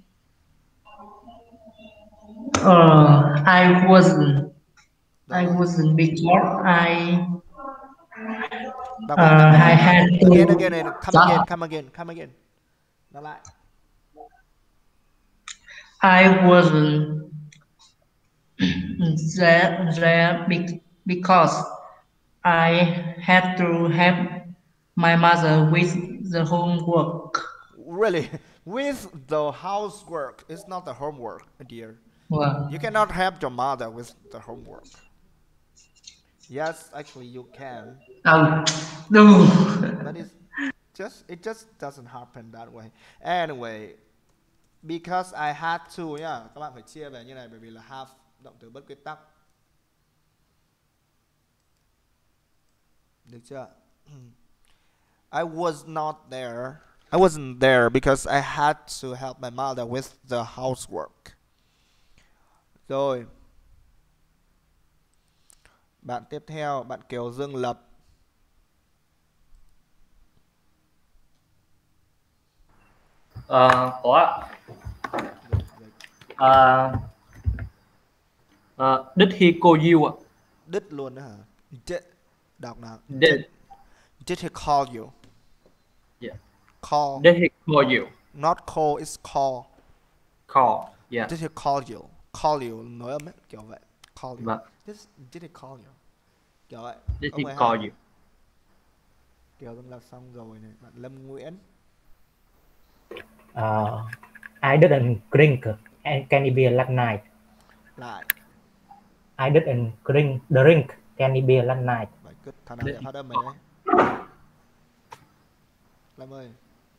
Uh, I wasn't. I wasn't because I. Đọc Uh, lại, I had to. again, again, again, come Đó. again, come again, come again. Đọc lại. I wasn't there, there be- because I had to help my mother with the homework. Really? With the housework. It's not the homework, dear. Vâng. You cannot help your mother with the homework. Yes, actually you can. À, đúng. But it's just it just doesn't happen that way. Anyway, because I had to nhá, các bạn phải chia về như này bởi vì là have động từ bất quyết tắc. Được chưa? I was not there. I wasn't there because I had to help my mother with the housework. Rồi. Bạn tiếp theo, bạn Kiều Dương Lập. Ờ, có ạ. Ờ, ờ, did he call you ạ? Did luôn đó hả? Did. Đọc nào. Did. Did he call you? Yeah. Call. Did he call you? Not call, it's call. Call. Yeah. Did he call you? Call you nói âm ấy, kiểu vậy. Call you. Vâng. Did, did he call you? Kiểu vậy. Did Câu he mười hai. call you? Kiều Dương Lập xong rồi này. Bạn Lâm Nguyễn. Uh, I didn't drink candy beer last night. Lại. I didn't drink drink candy beer last night. Vậy cứ thằng nào sẽ phát âm mày đấy. Lâm ơi.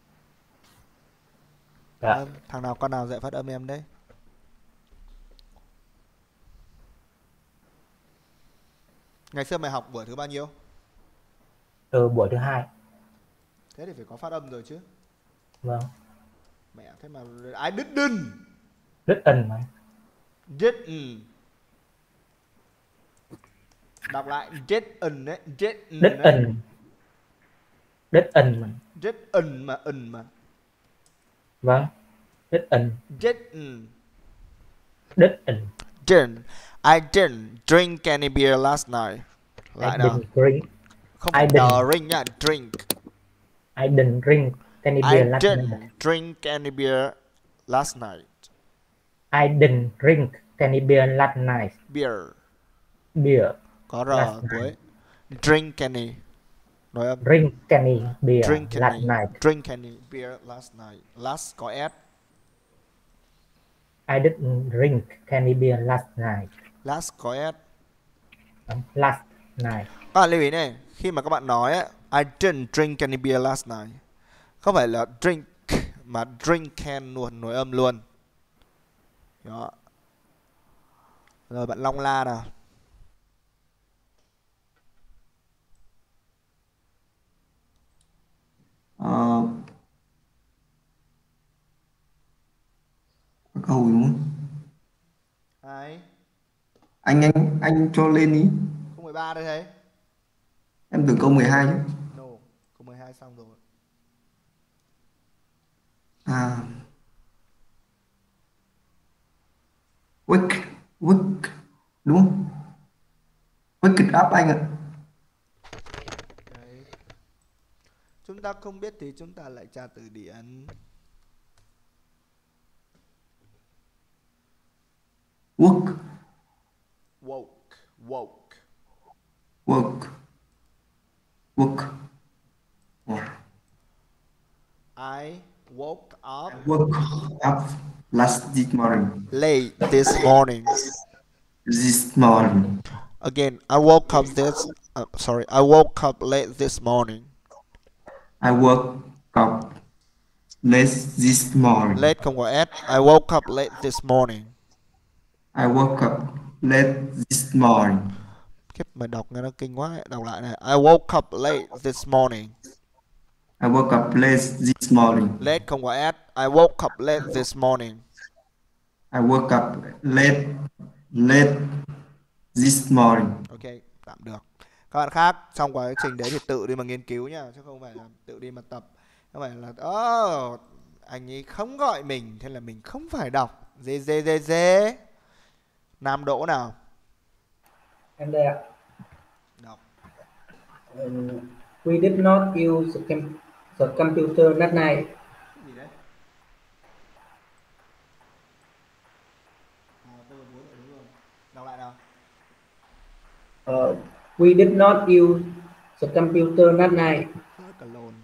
Dạ. Lâm, thằng nào con nào dạy phát âm em đấy? Ngày xưa mày học buổi thứ bao nhiêu? Từ buổi thứ hai. Thế thì phải có phát âm rồi chứ. Vâng. Mẹ thế mà I didn't. Didn't mà. Didn't. Đọc lại didn't đấy, didn't. Didn't. Didn't mà. Didn't mà in mà. Vâng. Didn't. Didn't. Didn't. Didn't. I didn't drink any beer last night. Lại I nào. didn't drink. Không I phải didn't. drink nha, drink. I didn't drink candy I beer last didn't night. drink any beer last night. I didn't drink candy beer last night. Beer. Beer. Có r Last cuối. Drink any. Nói âm. Drink candy beer Drink last any. night. Drink any beer last night. Last có s. I didn't drink candy beer last night. Last có s. Last night. Các bạn lưu ý này, khi mà các bạn nói á, I didn't drink any beer last night, không phải là drink mà drink can luôn, nối âm luôn. Đó. Rồi bạn Long La nào. Ờ, có câu đúng không? Ai? Anh anh anh cho lên ý. Câu mười ba đây thấy. Em tưởng câu mười hai chứ. No, câu mười hai xong rồi. À. Wake, wake, đúng không? Wake it up anh ạ. Đấy. Chúng ta không biết thì chúng ta lại tra từ điển. Work, Woke, woke. work, work. Yeah. I woke up Woke up last this morning. late this morning. This morning. Again, I woke up this. Uh, sorry, I woke up late this morning. I woke up late this morning. Late không có s. I woke up late this morning. I woke up late this morning. Khiếp, mày đọc nghe nó kinh quá ấy. Đọc lại này. I woke up late this morning. I woke up late this morning. Late không có s. I woke up late this morning. I woke up late late this morning. Ok, tạm được. Các bạn khác trong quá trình đấy thì tự đi mà nghiên cứu nha, chứ không phải là tự đi mà tập. Không phải là oh, anh ấy không gọi mình, thế là mình không phải đọc. Dê dê dê dê. Nam Đỗ nào. Em đây ạ. Đọc. Um, we did not use the, com the computer last night. Gì đấy? À, tôi là bốn, đúng rồi. Đọc lại nào. Uh, we did not use the computer last night. Cả lồn.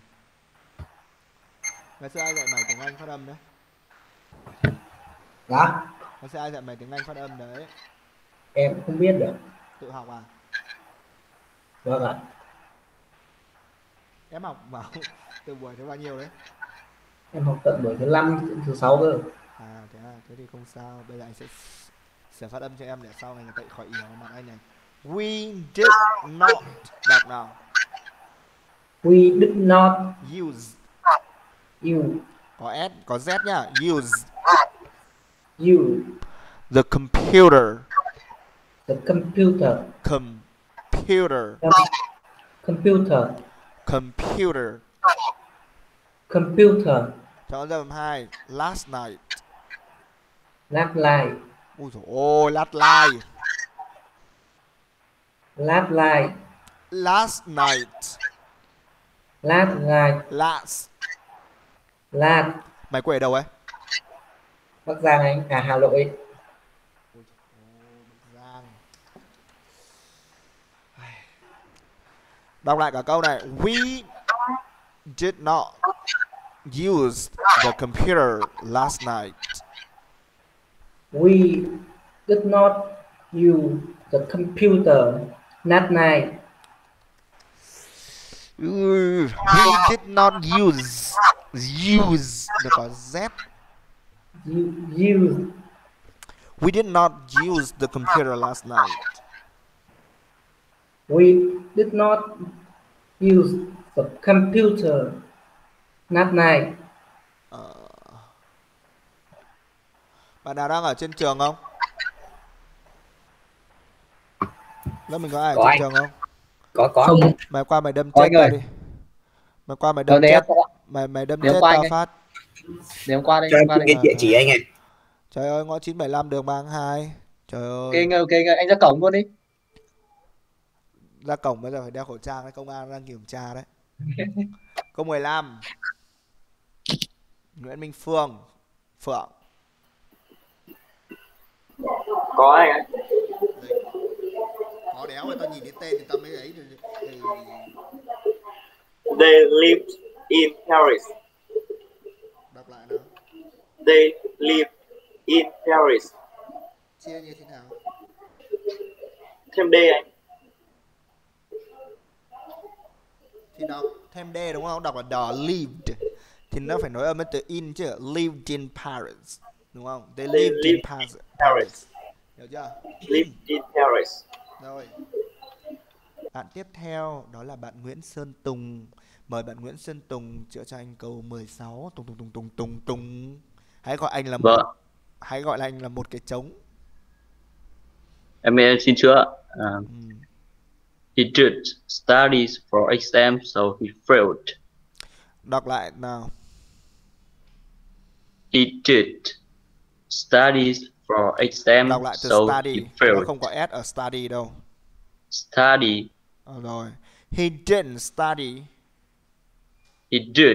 Ngày xưa ai dạy mày tiếng Anh phát âm đấy? Dạ. Nó sẽ ai dạy mày tiếng Anh phát âm đấy? Em cũng không biết được. Tự học à? Vâng ạ. Em học vào từ buổi thứ bao nhiêu đấy? Em học tận buổi thứ năm, thứ sáu cơ. À thế à, thế thì không sao. Bây giờ anh sẽ sẽ phát âm cho em để sau này người ta khỏi ý vào mặt anh này. We did not. Đọc nào. We did not Use. use. Có S, có Z nhá. Use. Use. The computer. The computer. Computer. Computer. Computer. Computer. Chọn dòng hai. Last night. Last night. Ui dồi ôi, last night. Last night. Last night. Last night. Last. Last. Mày quê ở đâu ấy? Bắc Giang anh, à Hà Nội. Giang. Đọc lại cả câu này. We did not use the computer last night. We did not use the computer last night. We did not use use được có Z. Use. We did not use the computer last night. We did not use the computer last night. Ờ. Bạn nào đang ở trên trường không? Lớp mình có ai ở Có trên anh. trường không? Có có. Không. Mày qua mày đâm Có chết anh tao ơi. đi. Mày qua mày đâm Rồi, để chết. em qua. Mày mày đâm Để em chết qua tao anh ơi. phát. Để em qua đây, Cho em em qua xin đây. cái địa chỉ anh ơi. Trời ơi, ngõ chín bảy lăm đường ba tháng hai. Trời ơi. Ok anh ơi, ok anh ơi, anh ra cổng luôn đi. Ra cổng bây giờ phải đeo khẩu trang đấy, công an đang kiểm tra đấy. Câu mười lăm. Nguyễn Minh Phương. Phượng. Có anh ạ. Có đéo rồi, tao nhìn đến tên thì tao mới ấy. They lived in Paris. Đọc lại nào. They lived in Paris. Chia như thế nào? Thêm D anh. Thì đọc thêm D đúng không? Đọc là the lived. Thì nó phải nói âm từ in chứ. Lived in Paris. Đúng không? They They lived in lived Paris. Paris. Hiểu chưa? Lived in Paris. Rồi. Bạn tiếp theo đó là bạn Nguyễn Sơn Tùng. Mời bạn Nguyễn Sơn Tùng chữa cho anh câu mười sáu. Tùng tùng tùng tùng tùng tùng. Hãy gọi anh là một, Vâng. hãy gọi anh là một cái trống. Em, em xin chữa. Uh, he did studies for exam, so he failed. Đọc lại nào. He did studies for exam, Đọc lại từ so study. he Nó failed. không có S ở study đâu. Study. Ờ, rồi. He didn't study. He did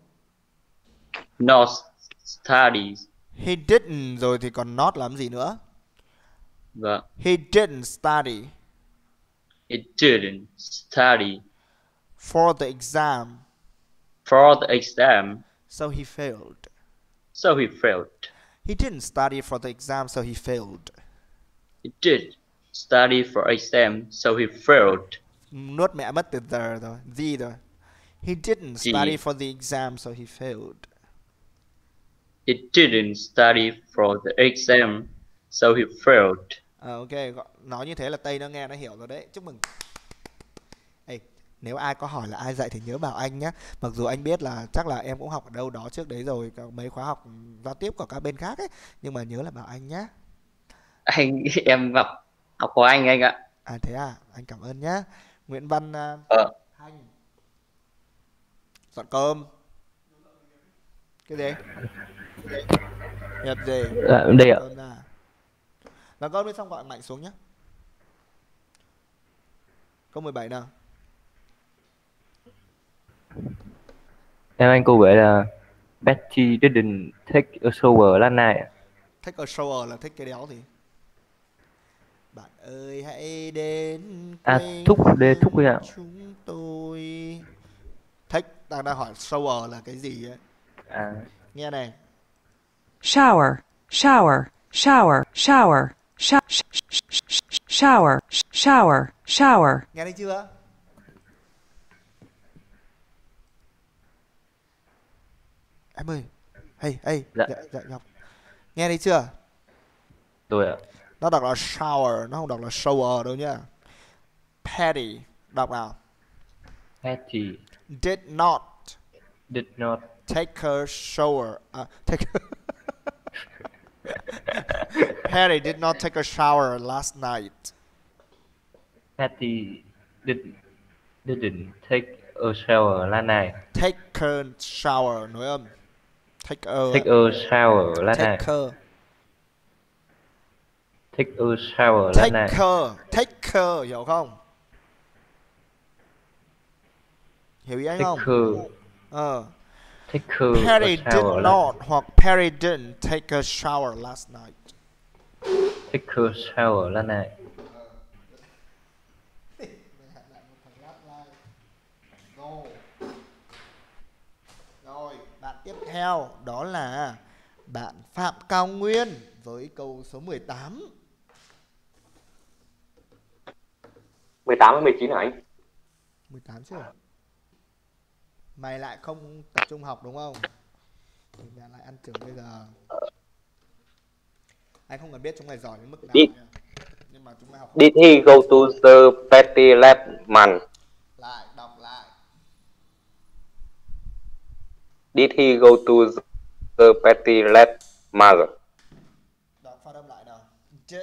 not study. He didn't rồi thì còn not làm gì nữa? Vâng. He didn't study He didn't study for the exam, for the exam, so he failed. so he failed. He didn't study for the exam, so he failed. He did study for exam, so he failed. Nuốt mẹ mất từ the rồi, the rồi. He didn't The. study for the exam, so he failed. He didn't study for the exam, so he failed. À, ok, gọi- nói như thế là Tây nó nghe nó hiểu rồi đấy. Chúc mừng. Ê, nếu ai có hỏi là ai dạy thì nhớ bảo anh nhé. Mặc dù anh biết là chắc là em cũng học ở đâu đó trước đấy rồi, có mấy khóa học giao tiếp của các bên khác ấy, nhưng mà nhớ là bảo anh nhé. Anh em gặp học của anh anh ạ. À thế à, anh cảm ơn nhé. Nguyễn Văn uh, Ờ. Thanh. Dọn cơm. Cái gì? Nhập gì? Dạ, đây ạ. Cơm nào. Dọn cơm đi xong gọi Mạnh xuống nhé. Câu mười bảy nào. Em anh cô gửi là Betty didn't take a shower last night. Take a shower là thích cái đéo gì? Bạn ơi hãy đến À, quê thúc đê thúc ấy ạ. chúng tôi. Take, đang đang hỏi shower là cái gì ấy. À. Nghe này. Shower, shower. shower, shower, sh- sh- sh- sh- sh- shower, sh- shower, shower. Nghe thấy chưa? Em ơi, hey, hey, Dạ. dạ, dạ, Ngọc. Nghe thấy chưa? Tôi ạ. Nó đọc là shower, nó không đọc là shower đâu nhá. Patty, đọc nào. Patty Did not did not take her shower. À, take Patty did not take a shower last night. Patty did didn't take a shower last night. Take her shower, nối âm. Take a, Take a shower last take night. her. Take a shower last Take night. her, take her, hiểu không? Hiểu ý anh Take không? her. Ờ. Take her Perry a shower did last- not hoặc Perry didn't take a shower last night. Take a shower last night. Rồi, bạn tiếp theo đó là bạn Phạm Cao Nguyên với câu số mười tám. mười tám hay mười chín hả anh? mười tám chưa? Mày lại không tập trung học đúng không? Thì mẹ lại ăn trưởng bây giờ. Anh không cần biết chúng mày giỏi đến mức nào Did, nha. Nhưng mà chúng mày học did he go to the party last month? lại, đọc lại. Did he go to the party last month? Đọc phát âm lại nào. Did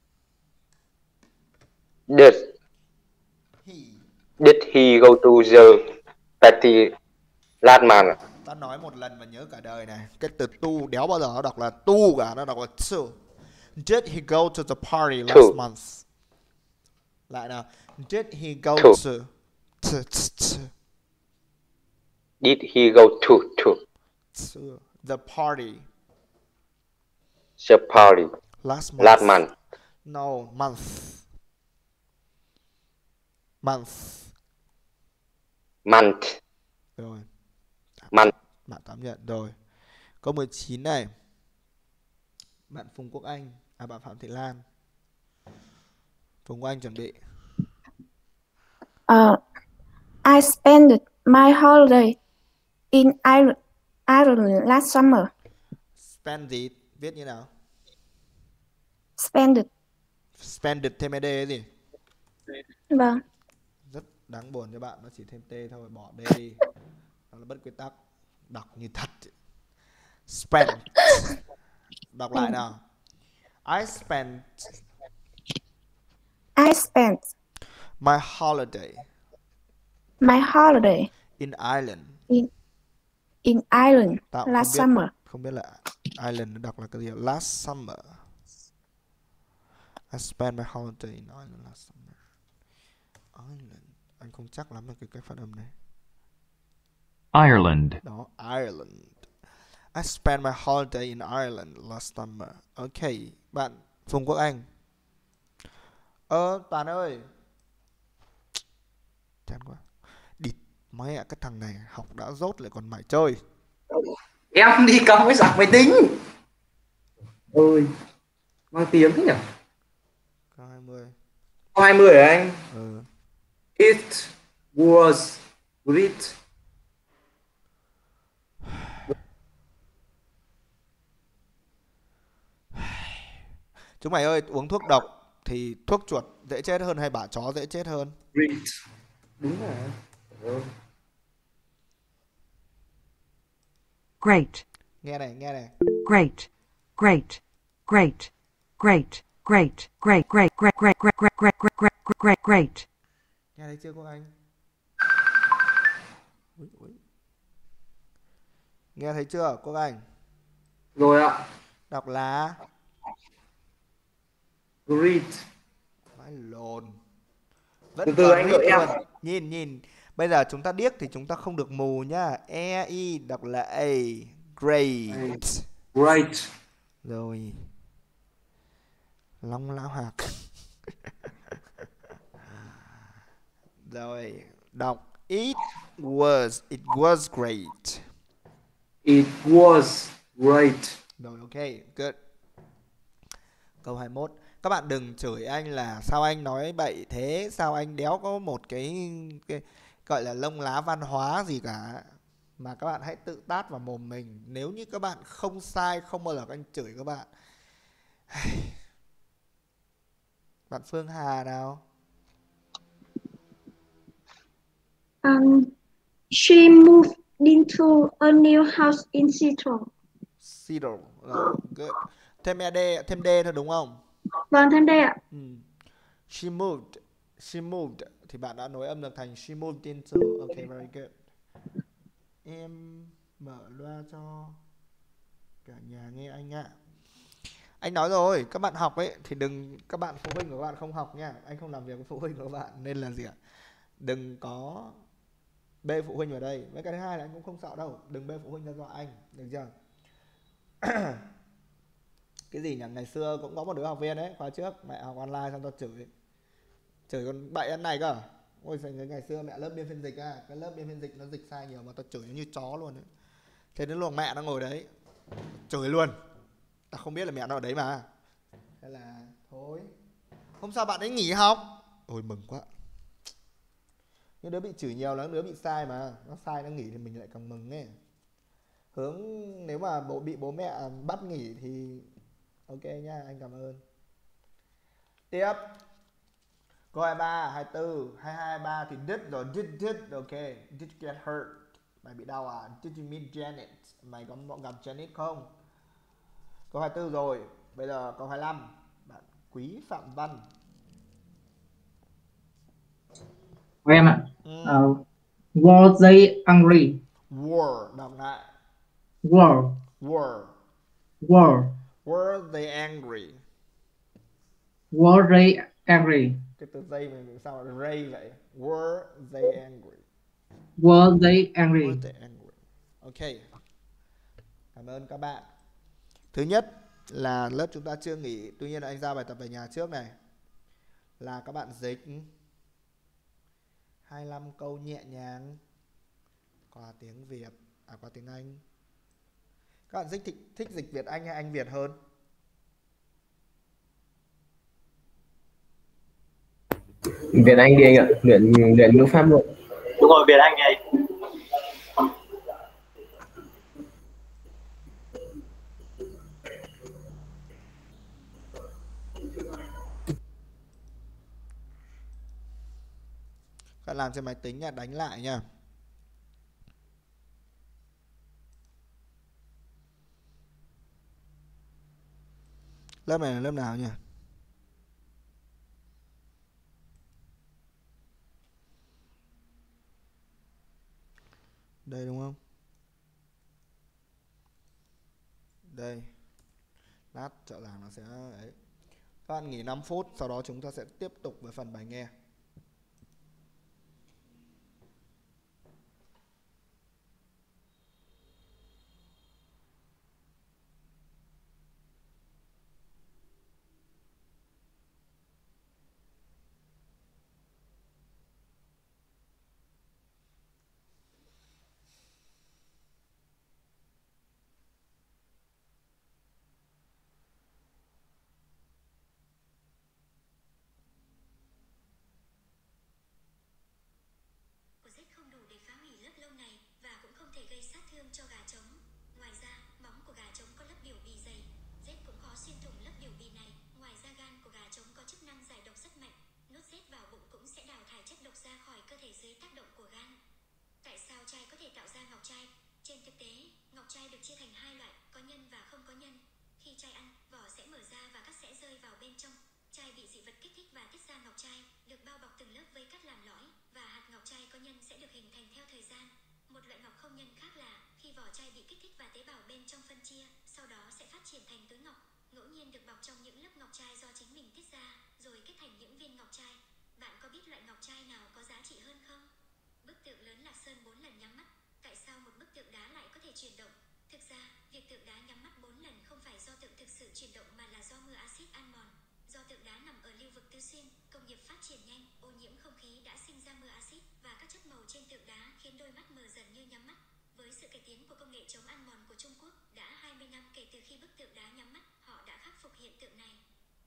Did he, Did he go to the party last month? ta nói một lần và nhớ cả đời này. Cái từ tu đéo bao giờ nó đọc là tu cả, nó đọc là to. Did he go to the party last To. month? Lại nào. Did he go To. to to to, to, Did he go to to to the party the party last month? last month? No, month. Month. Month. Rồi. Month. Bạn cảm nhận rồi. Câu mười chín này. Bạn Phùng Quốc Anh, à bạn Phạm Thị Lan. Phùng Quốc Anh chuẩn bị. Uh, I spent my holiday in Ireland, Ireland last summer. Spend it viết như nào? Spend it. Spend it thêm ed cái gì? Vâng. Rất đáng buồn cho bạn, nó chỉ thêm t thôi, bỏ d đi. Đó là bất quy tắc. Đọc như thật. Spend. Đọc lại nào. I spent I spent my holiday my holiday in Ireland. in in Ireland Tao cũng last không biết, summer. không biết là Ireland nó đọc là cái gì. Last summer. I spent my holiday in Ireland last summer. Ireland. Anh không chắc lắm là cái cách phát âm này. Ireland. Đó, Ireland. I spent my holiday in Ireland last summer. Ok, bạn Phùng Quốc Anh. Ơ, Toàn ơi. Chán quá. Địt mẹ, cái thằng này học đã dốt lại còn mải chơi. Em đi cầm với sạc máy tính. Ôi, mang tiếng thế nhỉ? Câu hai mươi. Câu hai mươi hả anh? Ừ. It was great. Chúng mày ơi, uống thuốc độc thì thuốc chuột dễ chết hơn hay bả chó dễ chết hơn? Great. Đúng rồi. Ừ. Great, Nghe này, nghe này. great, great, great, great, great, great, great, great, great, great, great, great, great, great, great, great. Nghe thấy chưa Quốc Anh? Ui, ui. Nghe thấy chưa Quốc Anh? Rồi ạ. Đọc là Great. Vãi lồn. Vẫn Từ từ còn anh read đợi em. luôn. Nhìn nhìn. Bây giờ chúng ta điếc thì chúng ta không được mù nhá. E I đọc là A. Great. Great. Rồi. Long lão hạc. Rồi. Đọc. It was. It was great. It was great. Rồi ok. Good. Câu hai mươi mốt. Các bạn đừng chửi anh là sao anh nói bậy thế, sao anh đéo có một cái, cái gọi là lông lá văn hóa gì cả. Mà các bạn hãy tự tát vào mồm mình. Nếu như các bạn không sai, không bao giờ các anh chửi các bạn. Bạn Phương Hà nào. Um, she moved into a new house in Seattle. Seattle. Rồi, good. Thêm D, thêm D thôi đúng không? Vâng, thêm D ạ. Ừ. She moved. She moved. Thì bạn đã nối âm được thành she moved into. Ok, very good. Em mở loa cho cả nhà nghe anh ạ. Anh nói rồi, các bạn học ấy thì đừng, các bạn phụ huynh của các bạn không học nha. Anh không làm việc với phụ huynh của các bạn nên là gì ạ? Đừng có bê phụ huynh vào đây. Với cái thứ hai là anh cũng không sợ đâu. Đừng bê phụ huynh ra dọa anh, được chưa? Cái gì nhỉ? Ngày xưa cũng có một đứa học viên ấy, khóa trước mẹ học online xong tao chửi. Chửi con bậy ăn này cơ. Ôi giời, ngày xưa mẹ lớp biên phiên dịch à, cái lớp biên phiên dịch nó dịch sai nhiều mà tao chửi nó như chó luôn ấy. Thế đến lúc mẹ nó ngồi đấy chửi luôn. Tao không biết là mẹ nó ở đấy mà. Thế là thôi. Hôm sau bạn ấy nghỉ học. Ôi mừng quá. Những đứa bị chửi nhiều là những đứa bị sai mà. Nó sai nó nghỉ thì mình lại càng mừng ấy. Hướng nếu mà bố bị bố mẹ bắt nghỉ thì ok nha, anh cảm ơn. Tiếp. Câu hai mươi ba, hai mươi tư, hai mươi hai, hai mươi ba thì did rồi, did, did, ok. Did you get hurt? Mày bị đau à? Did you meet Janet? Mày có gặp Janet không? Câu hai mươi tư rồi. Bây giờ câu hai mươi lăm. Bạn Quý Phạm Văn. Em ạ. Ừ. Uh, were they angry? Were, đọc lại. Were. Were. Were. Were they angry? Were they angry? Cái từ dây mình sao là ray vậy? Were they angry? Were they angry? Were they angry? Ok. Cảm ơn các bạn. Thứ nhất là lớp chúng ta chưa nghỉ. Tuy nhiên là anh giao bài tập về nhà trước này. Là các bạn dịch hai mươi lăm câu nhẹ nhàng qua tiếng Việt, à qua tiếng Anh. Các bạn thích, thích, thích dịch Việt Anh hay Anh Việt hơn? Việt Anh đi anh ạ, luyện luyện ngữ pháp luôn. Đúng rồi, Việt Anh này. Các bạn làm trên máy tính nha, đánh lại nha. Lớp này là lớp nào nhỉ? Đây đúng không? Đây. Lát trợ giảng nó sẽ ấy. Các bạn nghỉ năm phút, sau đó chúng ta sẽ tiếp tục với phần bài nghe. Trung Quốc đã hai mươi năm kể từ khi bức tượng đá nhắm mắt, họ đã khắc phục hiện tượng này.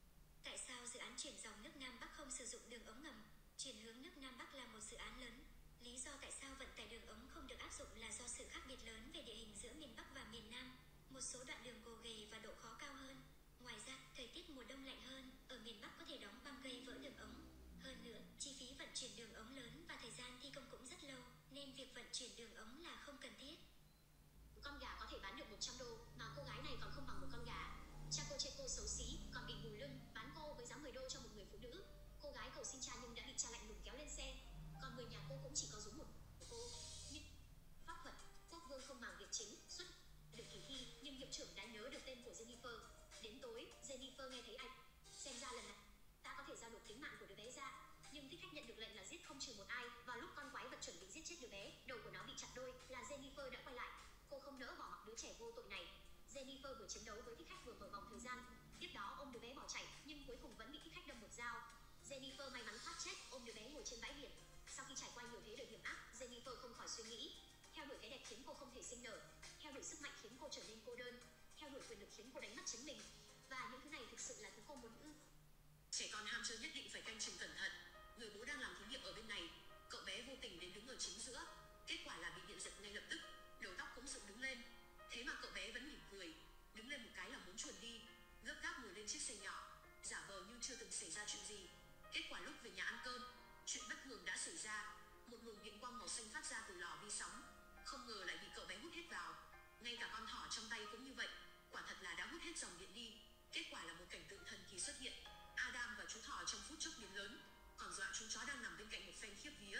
dụng đường ống ngầm. Chuyển hướng nước Nam Bắc là một dự án lớn. Lý do tại sao vận tải đường ống không được áp dụng là do sự khác biệt lớn về địa hình giữa miền Bắc và miền Nam. Một số đoạn đường gồ ghề và độ khó cao hơn. Ngoài ra, thời tiết mùa đông lạnh hơn, ở miền Bắc có thể đóng băng gây vỡ đường ống. Hơn nữa, chi phí vận chuyển đường ống lớn và thời gian thi công cũng rất lâu, nên việc vận chuyển đường ống là không cần thiết. Con gà có thể bán được một trăm đô, mà cô gái này còn không bằng một con gà. Cha cô chê cô xấu xí, còn bị gù lưng, bán cô với giá mười đô cho một người phụ nữ. Cô gái cầu xin cha nhưng đã bị cha lạnh lùng kéo lên xe. Còn người nhà cô cũng chỉ có giống một cô. Nhưng pháp thuật, quốc vương không màng việc chính, xuất được kỳ thi, nhưng hiệu trưởng đã nhớ được tên của Jennifer. Đến tối, Jennifer nghe thấy anh. Xem ra lần này, ta có thể giao nộp tính mạng của đứa bé ra. Nhưng thích khách nhận được lệnh là giết không trừ một ai. Và lúc con quái vật chuẩn bị giết chết đứa bé, đầu của nó bị chặt đôi, là Jennifer đã quay lại. Cô không nỡ bỏ mặc đứa trẻ vô tội này. Jennifer vừa chiến đấu với thích khách vừa mở vòng thời gian. Tiếp đó ôm đứa bé bỏ chạy, nhưng cuối cùng vẫn bị thích khách đâm một dao. Jennifer may mắn thoát chết, ôm đứa bé ngồi trên bãi biển. Sau khi trải qua nhiều thế đời hiểm ác, Jennifer không khỏi suy nghĩ. Theo đuổi cái đẹp khiến cô không thể sinh nở. Theo đuổi sức mạnh khiến cô trở nên cô đơn. Theo đuổi quyền lực khiến cô đánh mất chính mình. Và những thứ này thực sự là thứ cô muốn ư? Trẻ con ham chơi nhất định phải canh chừng cẩn thận. Người bố đang làm thí nghiệm ở bên này. Cậu bé vô tình đến đứng ở chính giữa. Kết quả là bị điện giật ngay lập tức. Đầu tóc cũng dựng đứng lên. Thế mà cậu bé vẫn mỉm cười. Đứng lên một cái là muốn chuồn đi. Gấp gáp ngồi lên chiếc xe nhỏ. Giả vờ như chưa từng xảy ra chuyện gì. Kết quả lúc về nhà ăn cơm, chuyện bất thường đã xảy ra. Một luồng điện quang màu xanh phát ra từ lò vi sóng. Không ngờ lại bị cậu bé hút hết vào. Ngay cả con thỏ trong tay cũng như vậy. Quả thật là đã hút hết dòng điện đi. Kết quả là một cảnh tượng thần kỳ xuất hiện. Adam và chú thỏ trong phút chốc biến lớn, còn dọa chú chó đang nằm bên cạnh một phen khiếp vía.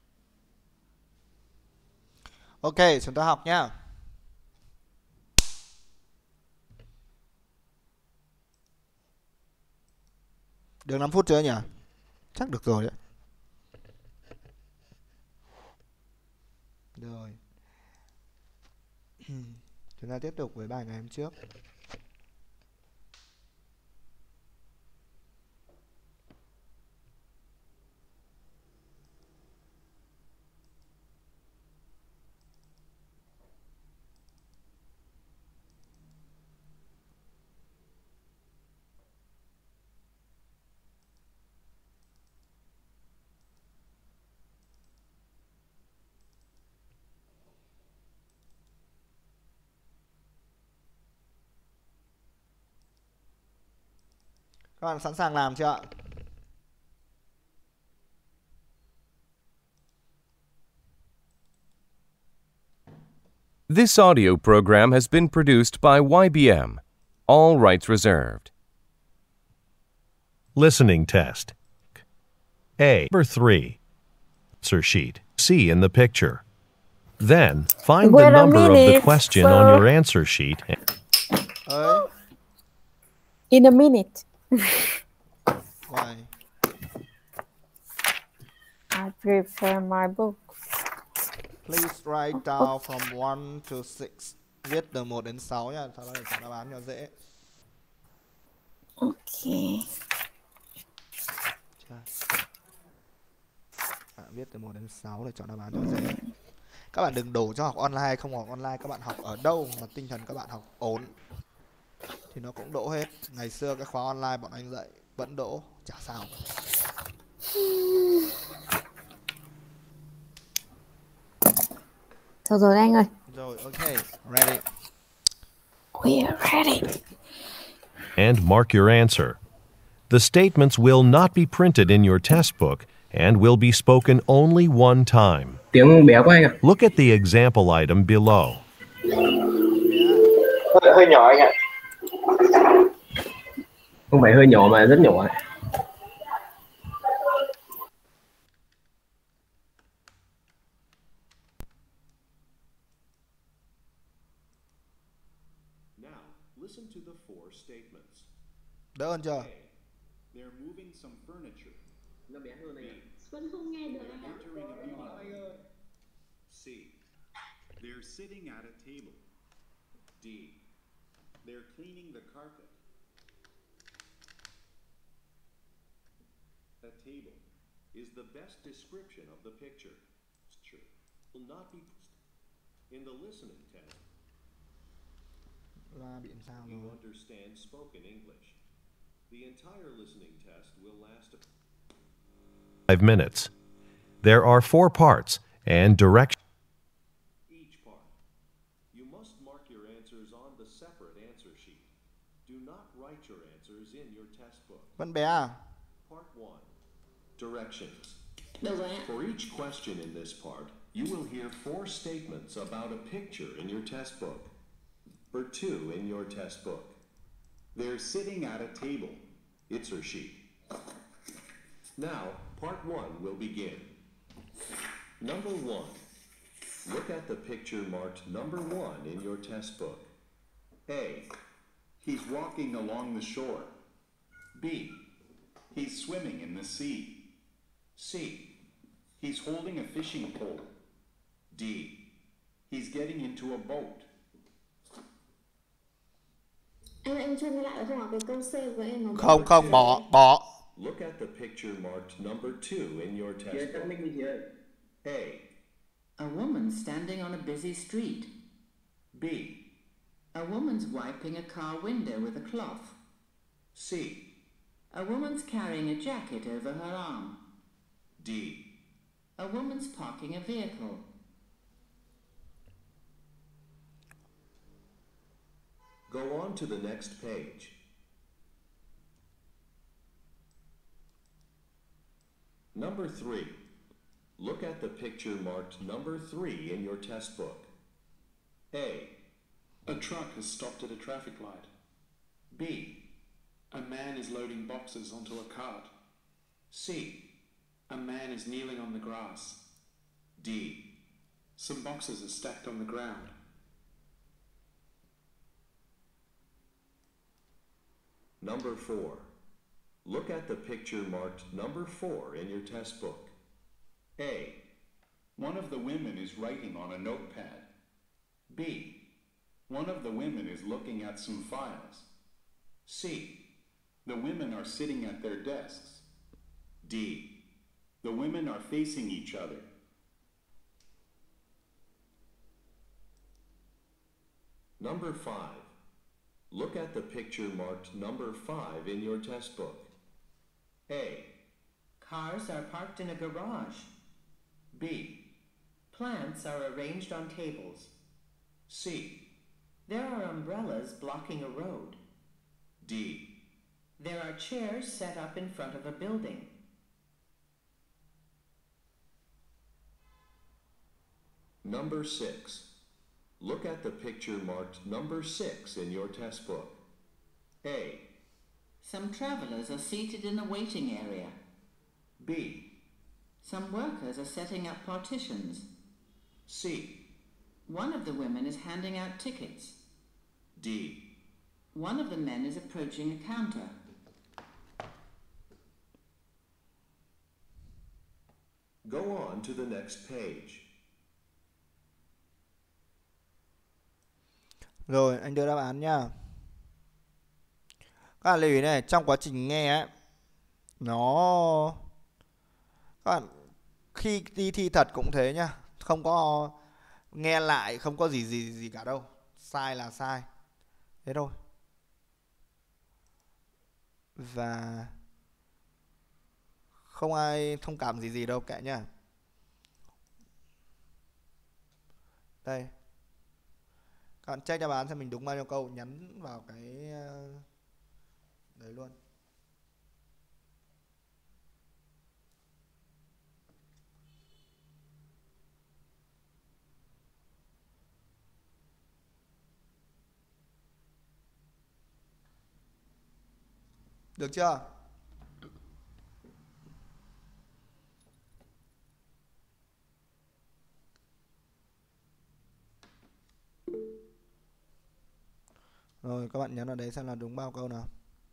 Ok, chúng ta học nhá. Được năm phút chưa nhỉ? Chắc được rồi đấy. Rồi. Chúng ta tiếp tục với bài ngày hôm trước. Các bạn sẵn sàng làm chưa ạ? This audio program has been produced by Y B M. All rights reserved. Listening test. A. Number three. Answer sheet. See in the picture. Then, find Wait the a number of the minute, question sir. on your answer sheet. Ơi, In a minute. why? I prepare my book. Please write down from one to six. Viết từ một đến sáu nha, sau đó để chọn đáp án cho dễ. Okay. À, viết từ một đến sáu để chọn đáp án cho dễ. Các bạn đừng đổ cho học online, không học online các bạn học ở đâu mà tinh thần các bạn học ổn thì nó cũng đỗ hết. Ngày xưa cái khóa online bọn anh dạy vẫn đỗ, chả sao. Thôi rồi anh ơi. Rồi, ok, ready. We are ready. And mark your answer. The statements will not be printed in your test book and will be spoken only one time. Tiếng bé quá anh ạ. Look at the example item below. Hơi, hơi nhỏ anh ạ. Không phải hơi nhỏ mà rất nhỏ ạ. Listen to the four statements. Đỡ hơn chưa? They're moving some furniture. Nó bé hơn anh ạ. Vẫn không nghe được anh ạ. Entering a meeting. C. They're sitting at a table. D. They're cleaning the carpet. A table is the best description of the picture. Picture will not be in the listening test. Loa bị làm sao You rồi? understand spoken English. The entire listening test will last. five minutes. There are four parts and direction. Each part. You must mark your answers on the separate answer sheet. Do not write your answers in your test book. Vẫn bé à? Part one. Directions. Được rồi ạ. For each question in this part, you will hear four statements about a picture in your test book, or two in your test book. They're sitting at a table. It's her sheet. Now, part one will begin. Number one. Look at the picture marked number one in your test book. A. He's walking along the shore. B. He's swimming in the sea. C. He's holding a fishing pole. D. He's getting into a boat. Em em cho nghe lại được không ạ? Cái câu C của em nó Không không bỏ bỏ. Look at the picture marked number two in your test book. A. A woman standing on a busy street. B. A woman's wiping a car window with a cloth. C. A woman's carrying a jacket over her arm. D. A woman's parking a vehicle. Go on to the next page. Number three. Look at the picture marked number three in your test book. A. A truck has stopped at a traffic light. B. A man is loading boxes onto a cart. C. A man is kneeling on the grass. D. Some boxes are stacked on the ground. Number four. Look at the picture marked number four in your test book. A. One of the women is writing on a notepad. B. One of the women is looking at some files. C. The women are sitting at their desks. D. The women are facing each other. Number five. Look at the picture marked number five in your test book. A. Cars are parked in a garage. B. Plants are arranged on tables. C. There are umbrellas blocking a road. D. There are chairs set up in front of a building. Number six. Look at the picture marked number six in your test book. A. Some travelers are seated in a waiting area. B. Some workers are setting up partitions. C. One of the women is handing out tickets. D. One of the men is approaching a counter. Go on to the next page. Rồi, anh đưa đáp án nha. Các bạn lưu ý này, trong quá trình nghe ấy, nó các bạn khi đi thi thật cũng thế nhá, không có nghe lại, không có gì gì gì cả đâu. Sai là sai. Thế thôi. Và không ai thông cảm gì gì đâu, kệ nhá. Đây. Các bạn check đáp án xem mình đúng bao nhiêu câu, nhấn vào cái đấy luôn. Được chưa? Rồi các bạn nhấn vào đấy xem là đúng bao câu nào.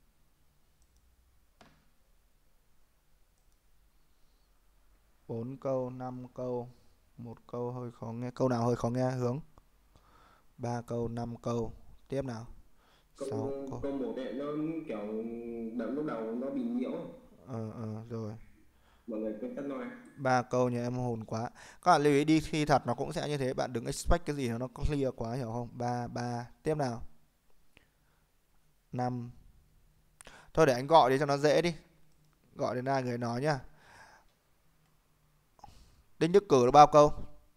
Bốn câu, năm câu, một câu hơi khó nghe, câu nào hơi khó nghe Hướng? Ba câu, năm câu, tiếp nào. Câu, Sáu câu một ấy, nó kiểu đậm lúc đầu nó bị nhiễu. Ờ ờ rồi. Mọi người cứ tắt nói. Ba câu nhà em hồn quá. Các bạn lưu ý đi thi thật nó cũng sẽ như thế, bạn đừng expect cái gì nó clear quá, hiểu không? Ba ba, tiếp nào. Năm. Thôi để anh gọi đi cho nó dễ đi. Gọi đến ai người nói nhá. Đinh Đức Cử được bao câu?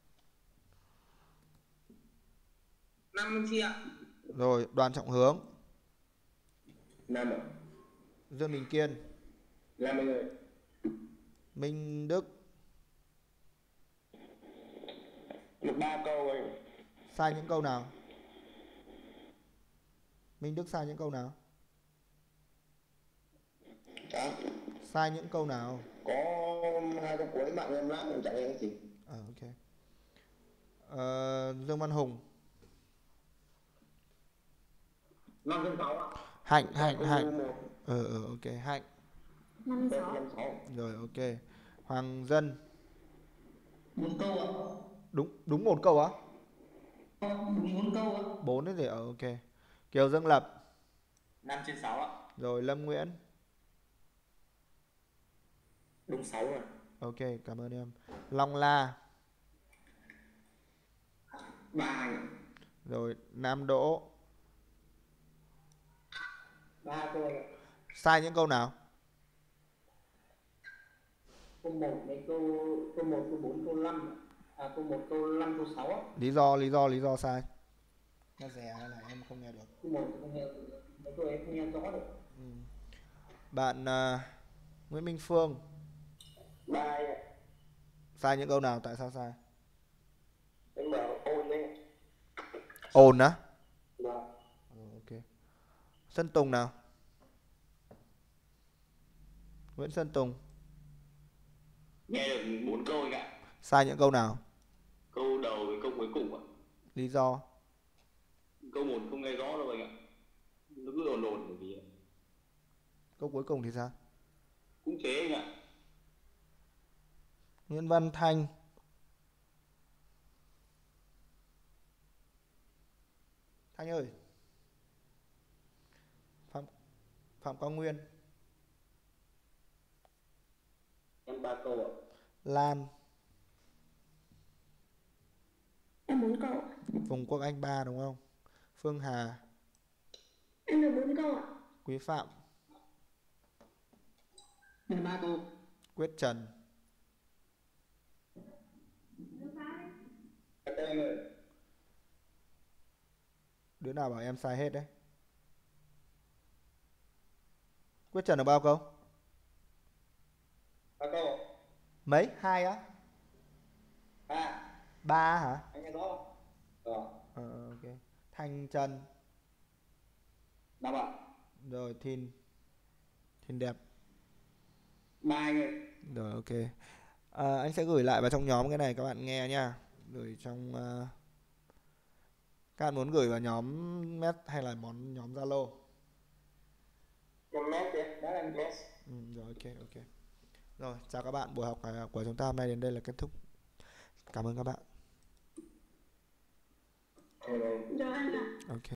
năm chị ạ. Rồi, Đoàn Trọng Hướng. Năm ạ. Dương Đình Kiên. Năm anh ơi. Minh Đức. Được ba câu anh. Sai những câu nào? Minh Đức sai những câu nào? Dạ. Sai những câu nào? Có hai câu cuối mạng em lát em chẳng nghe gì. À, ok. Ờ, Dương Văn Hùng. Năm trên sáu ạ. Hạnh, Hạnh, Hạnh. Ờ, ờ, ok, Hạnh. Năm sáu. Rồi, ok. Hoàng Dân. Bốn câu ạ. Đúng, đúng một câu á? Đúng bốn câu ạ. Bốn đấy thì ờ, ok. Kiều Dương Lập. năm trên sáu ạ. Rồi, Lâm Nguyễn. Đúng sáu rồi. Ok, cảm ơn em. Long La. Ba anh. Rồi, Nam Đỗ. Ba câu anh ạ. Sai những câu nào? Câu một, mấy câu câu một, câu bốn, câu năm. À, câu một, câu năm, câu sáu á. Lý do, lý do, lý do sai. Nghe rẻ hay là em không nghe được? Câu một không nghe, mấy câu em không nghe rõ được. Ừ. Bạn uh, Nguyễn Minh Phương. Ba anh ạ. Sai những câu nào? Tại sao sai? Anh bảo ôn đấy. Ồn á? Vâng. Ừ, ok. Sơn Tùng nào? Nguyễn Sơn Tùng. Nghe được bốn câu anh ạ. Sai những câu nào? Câu đầu với câu cuối cùng ạ. Lý do? Câu một không nghe rõ đâu anh ạ. Nó cứ ồn ồn bởi vì Câu cuối cùng thì sao? cũng thế anh ạ. Nguyễn Văn Thanh. Thanh ơi. Phạm Phạm Quang Nguyên. Em ba câu ạ. Lan. Em bốn câu. Phùng Quốc Anh ba đúng không? Phương Hà. Em được bốn câu ạ. Quý Phạm. Em ba câu. Quyết Trần. Anh ơi. Đứa nào bảo em sai hết đấy? Quyết Trần được bao câu? Ba câu. Mấy? Hai á? Ba. Ba hả? Anh nghe rõ không? Rồi. Ờ, ok. Thanh Trần. Năm ạ. Rồi Thìn. Thìn đẹp. Ba anh ơi. Rồi ok. À, anh sẽ gửi lại vào trong nhóm cái này các bạn nghe nha. Gửi trong uh... các bạn muốn gửi vào nhóm Mess hay là món nhóm Zalo? Nhóm Mess đi, đó là Mess. Ừ, rồi ok ok. Rồi chào các bạn, buổi học của chúng ta hôm nay đến đây là kết thúc. Cảm ơn các bạn. Rồi. Rồi anh ạ. Ok.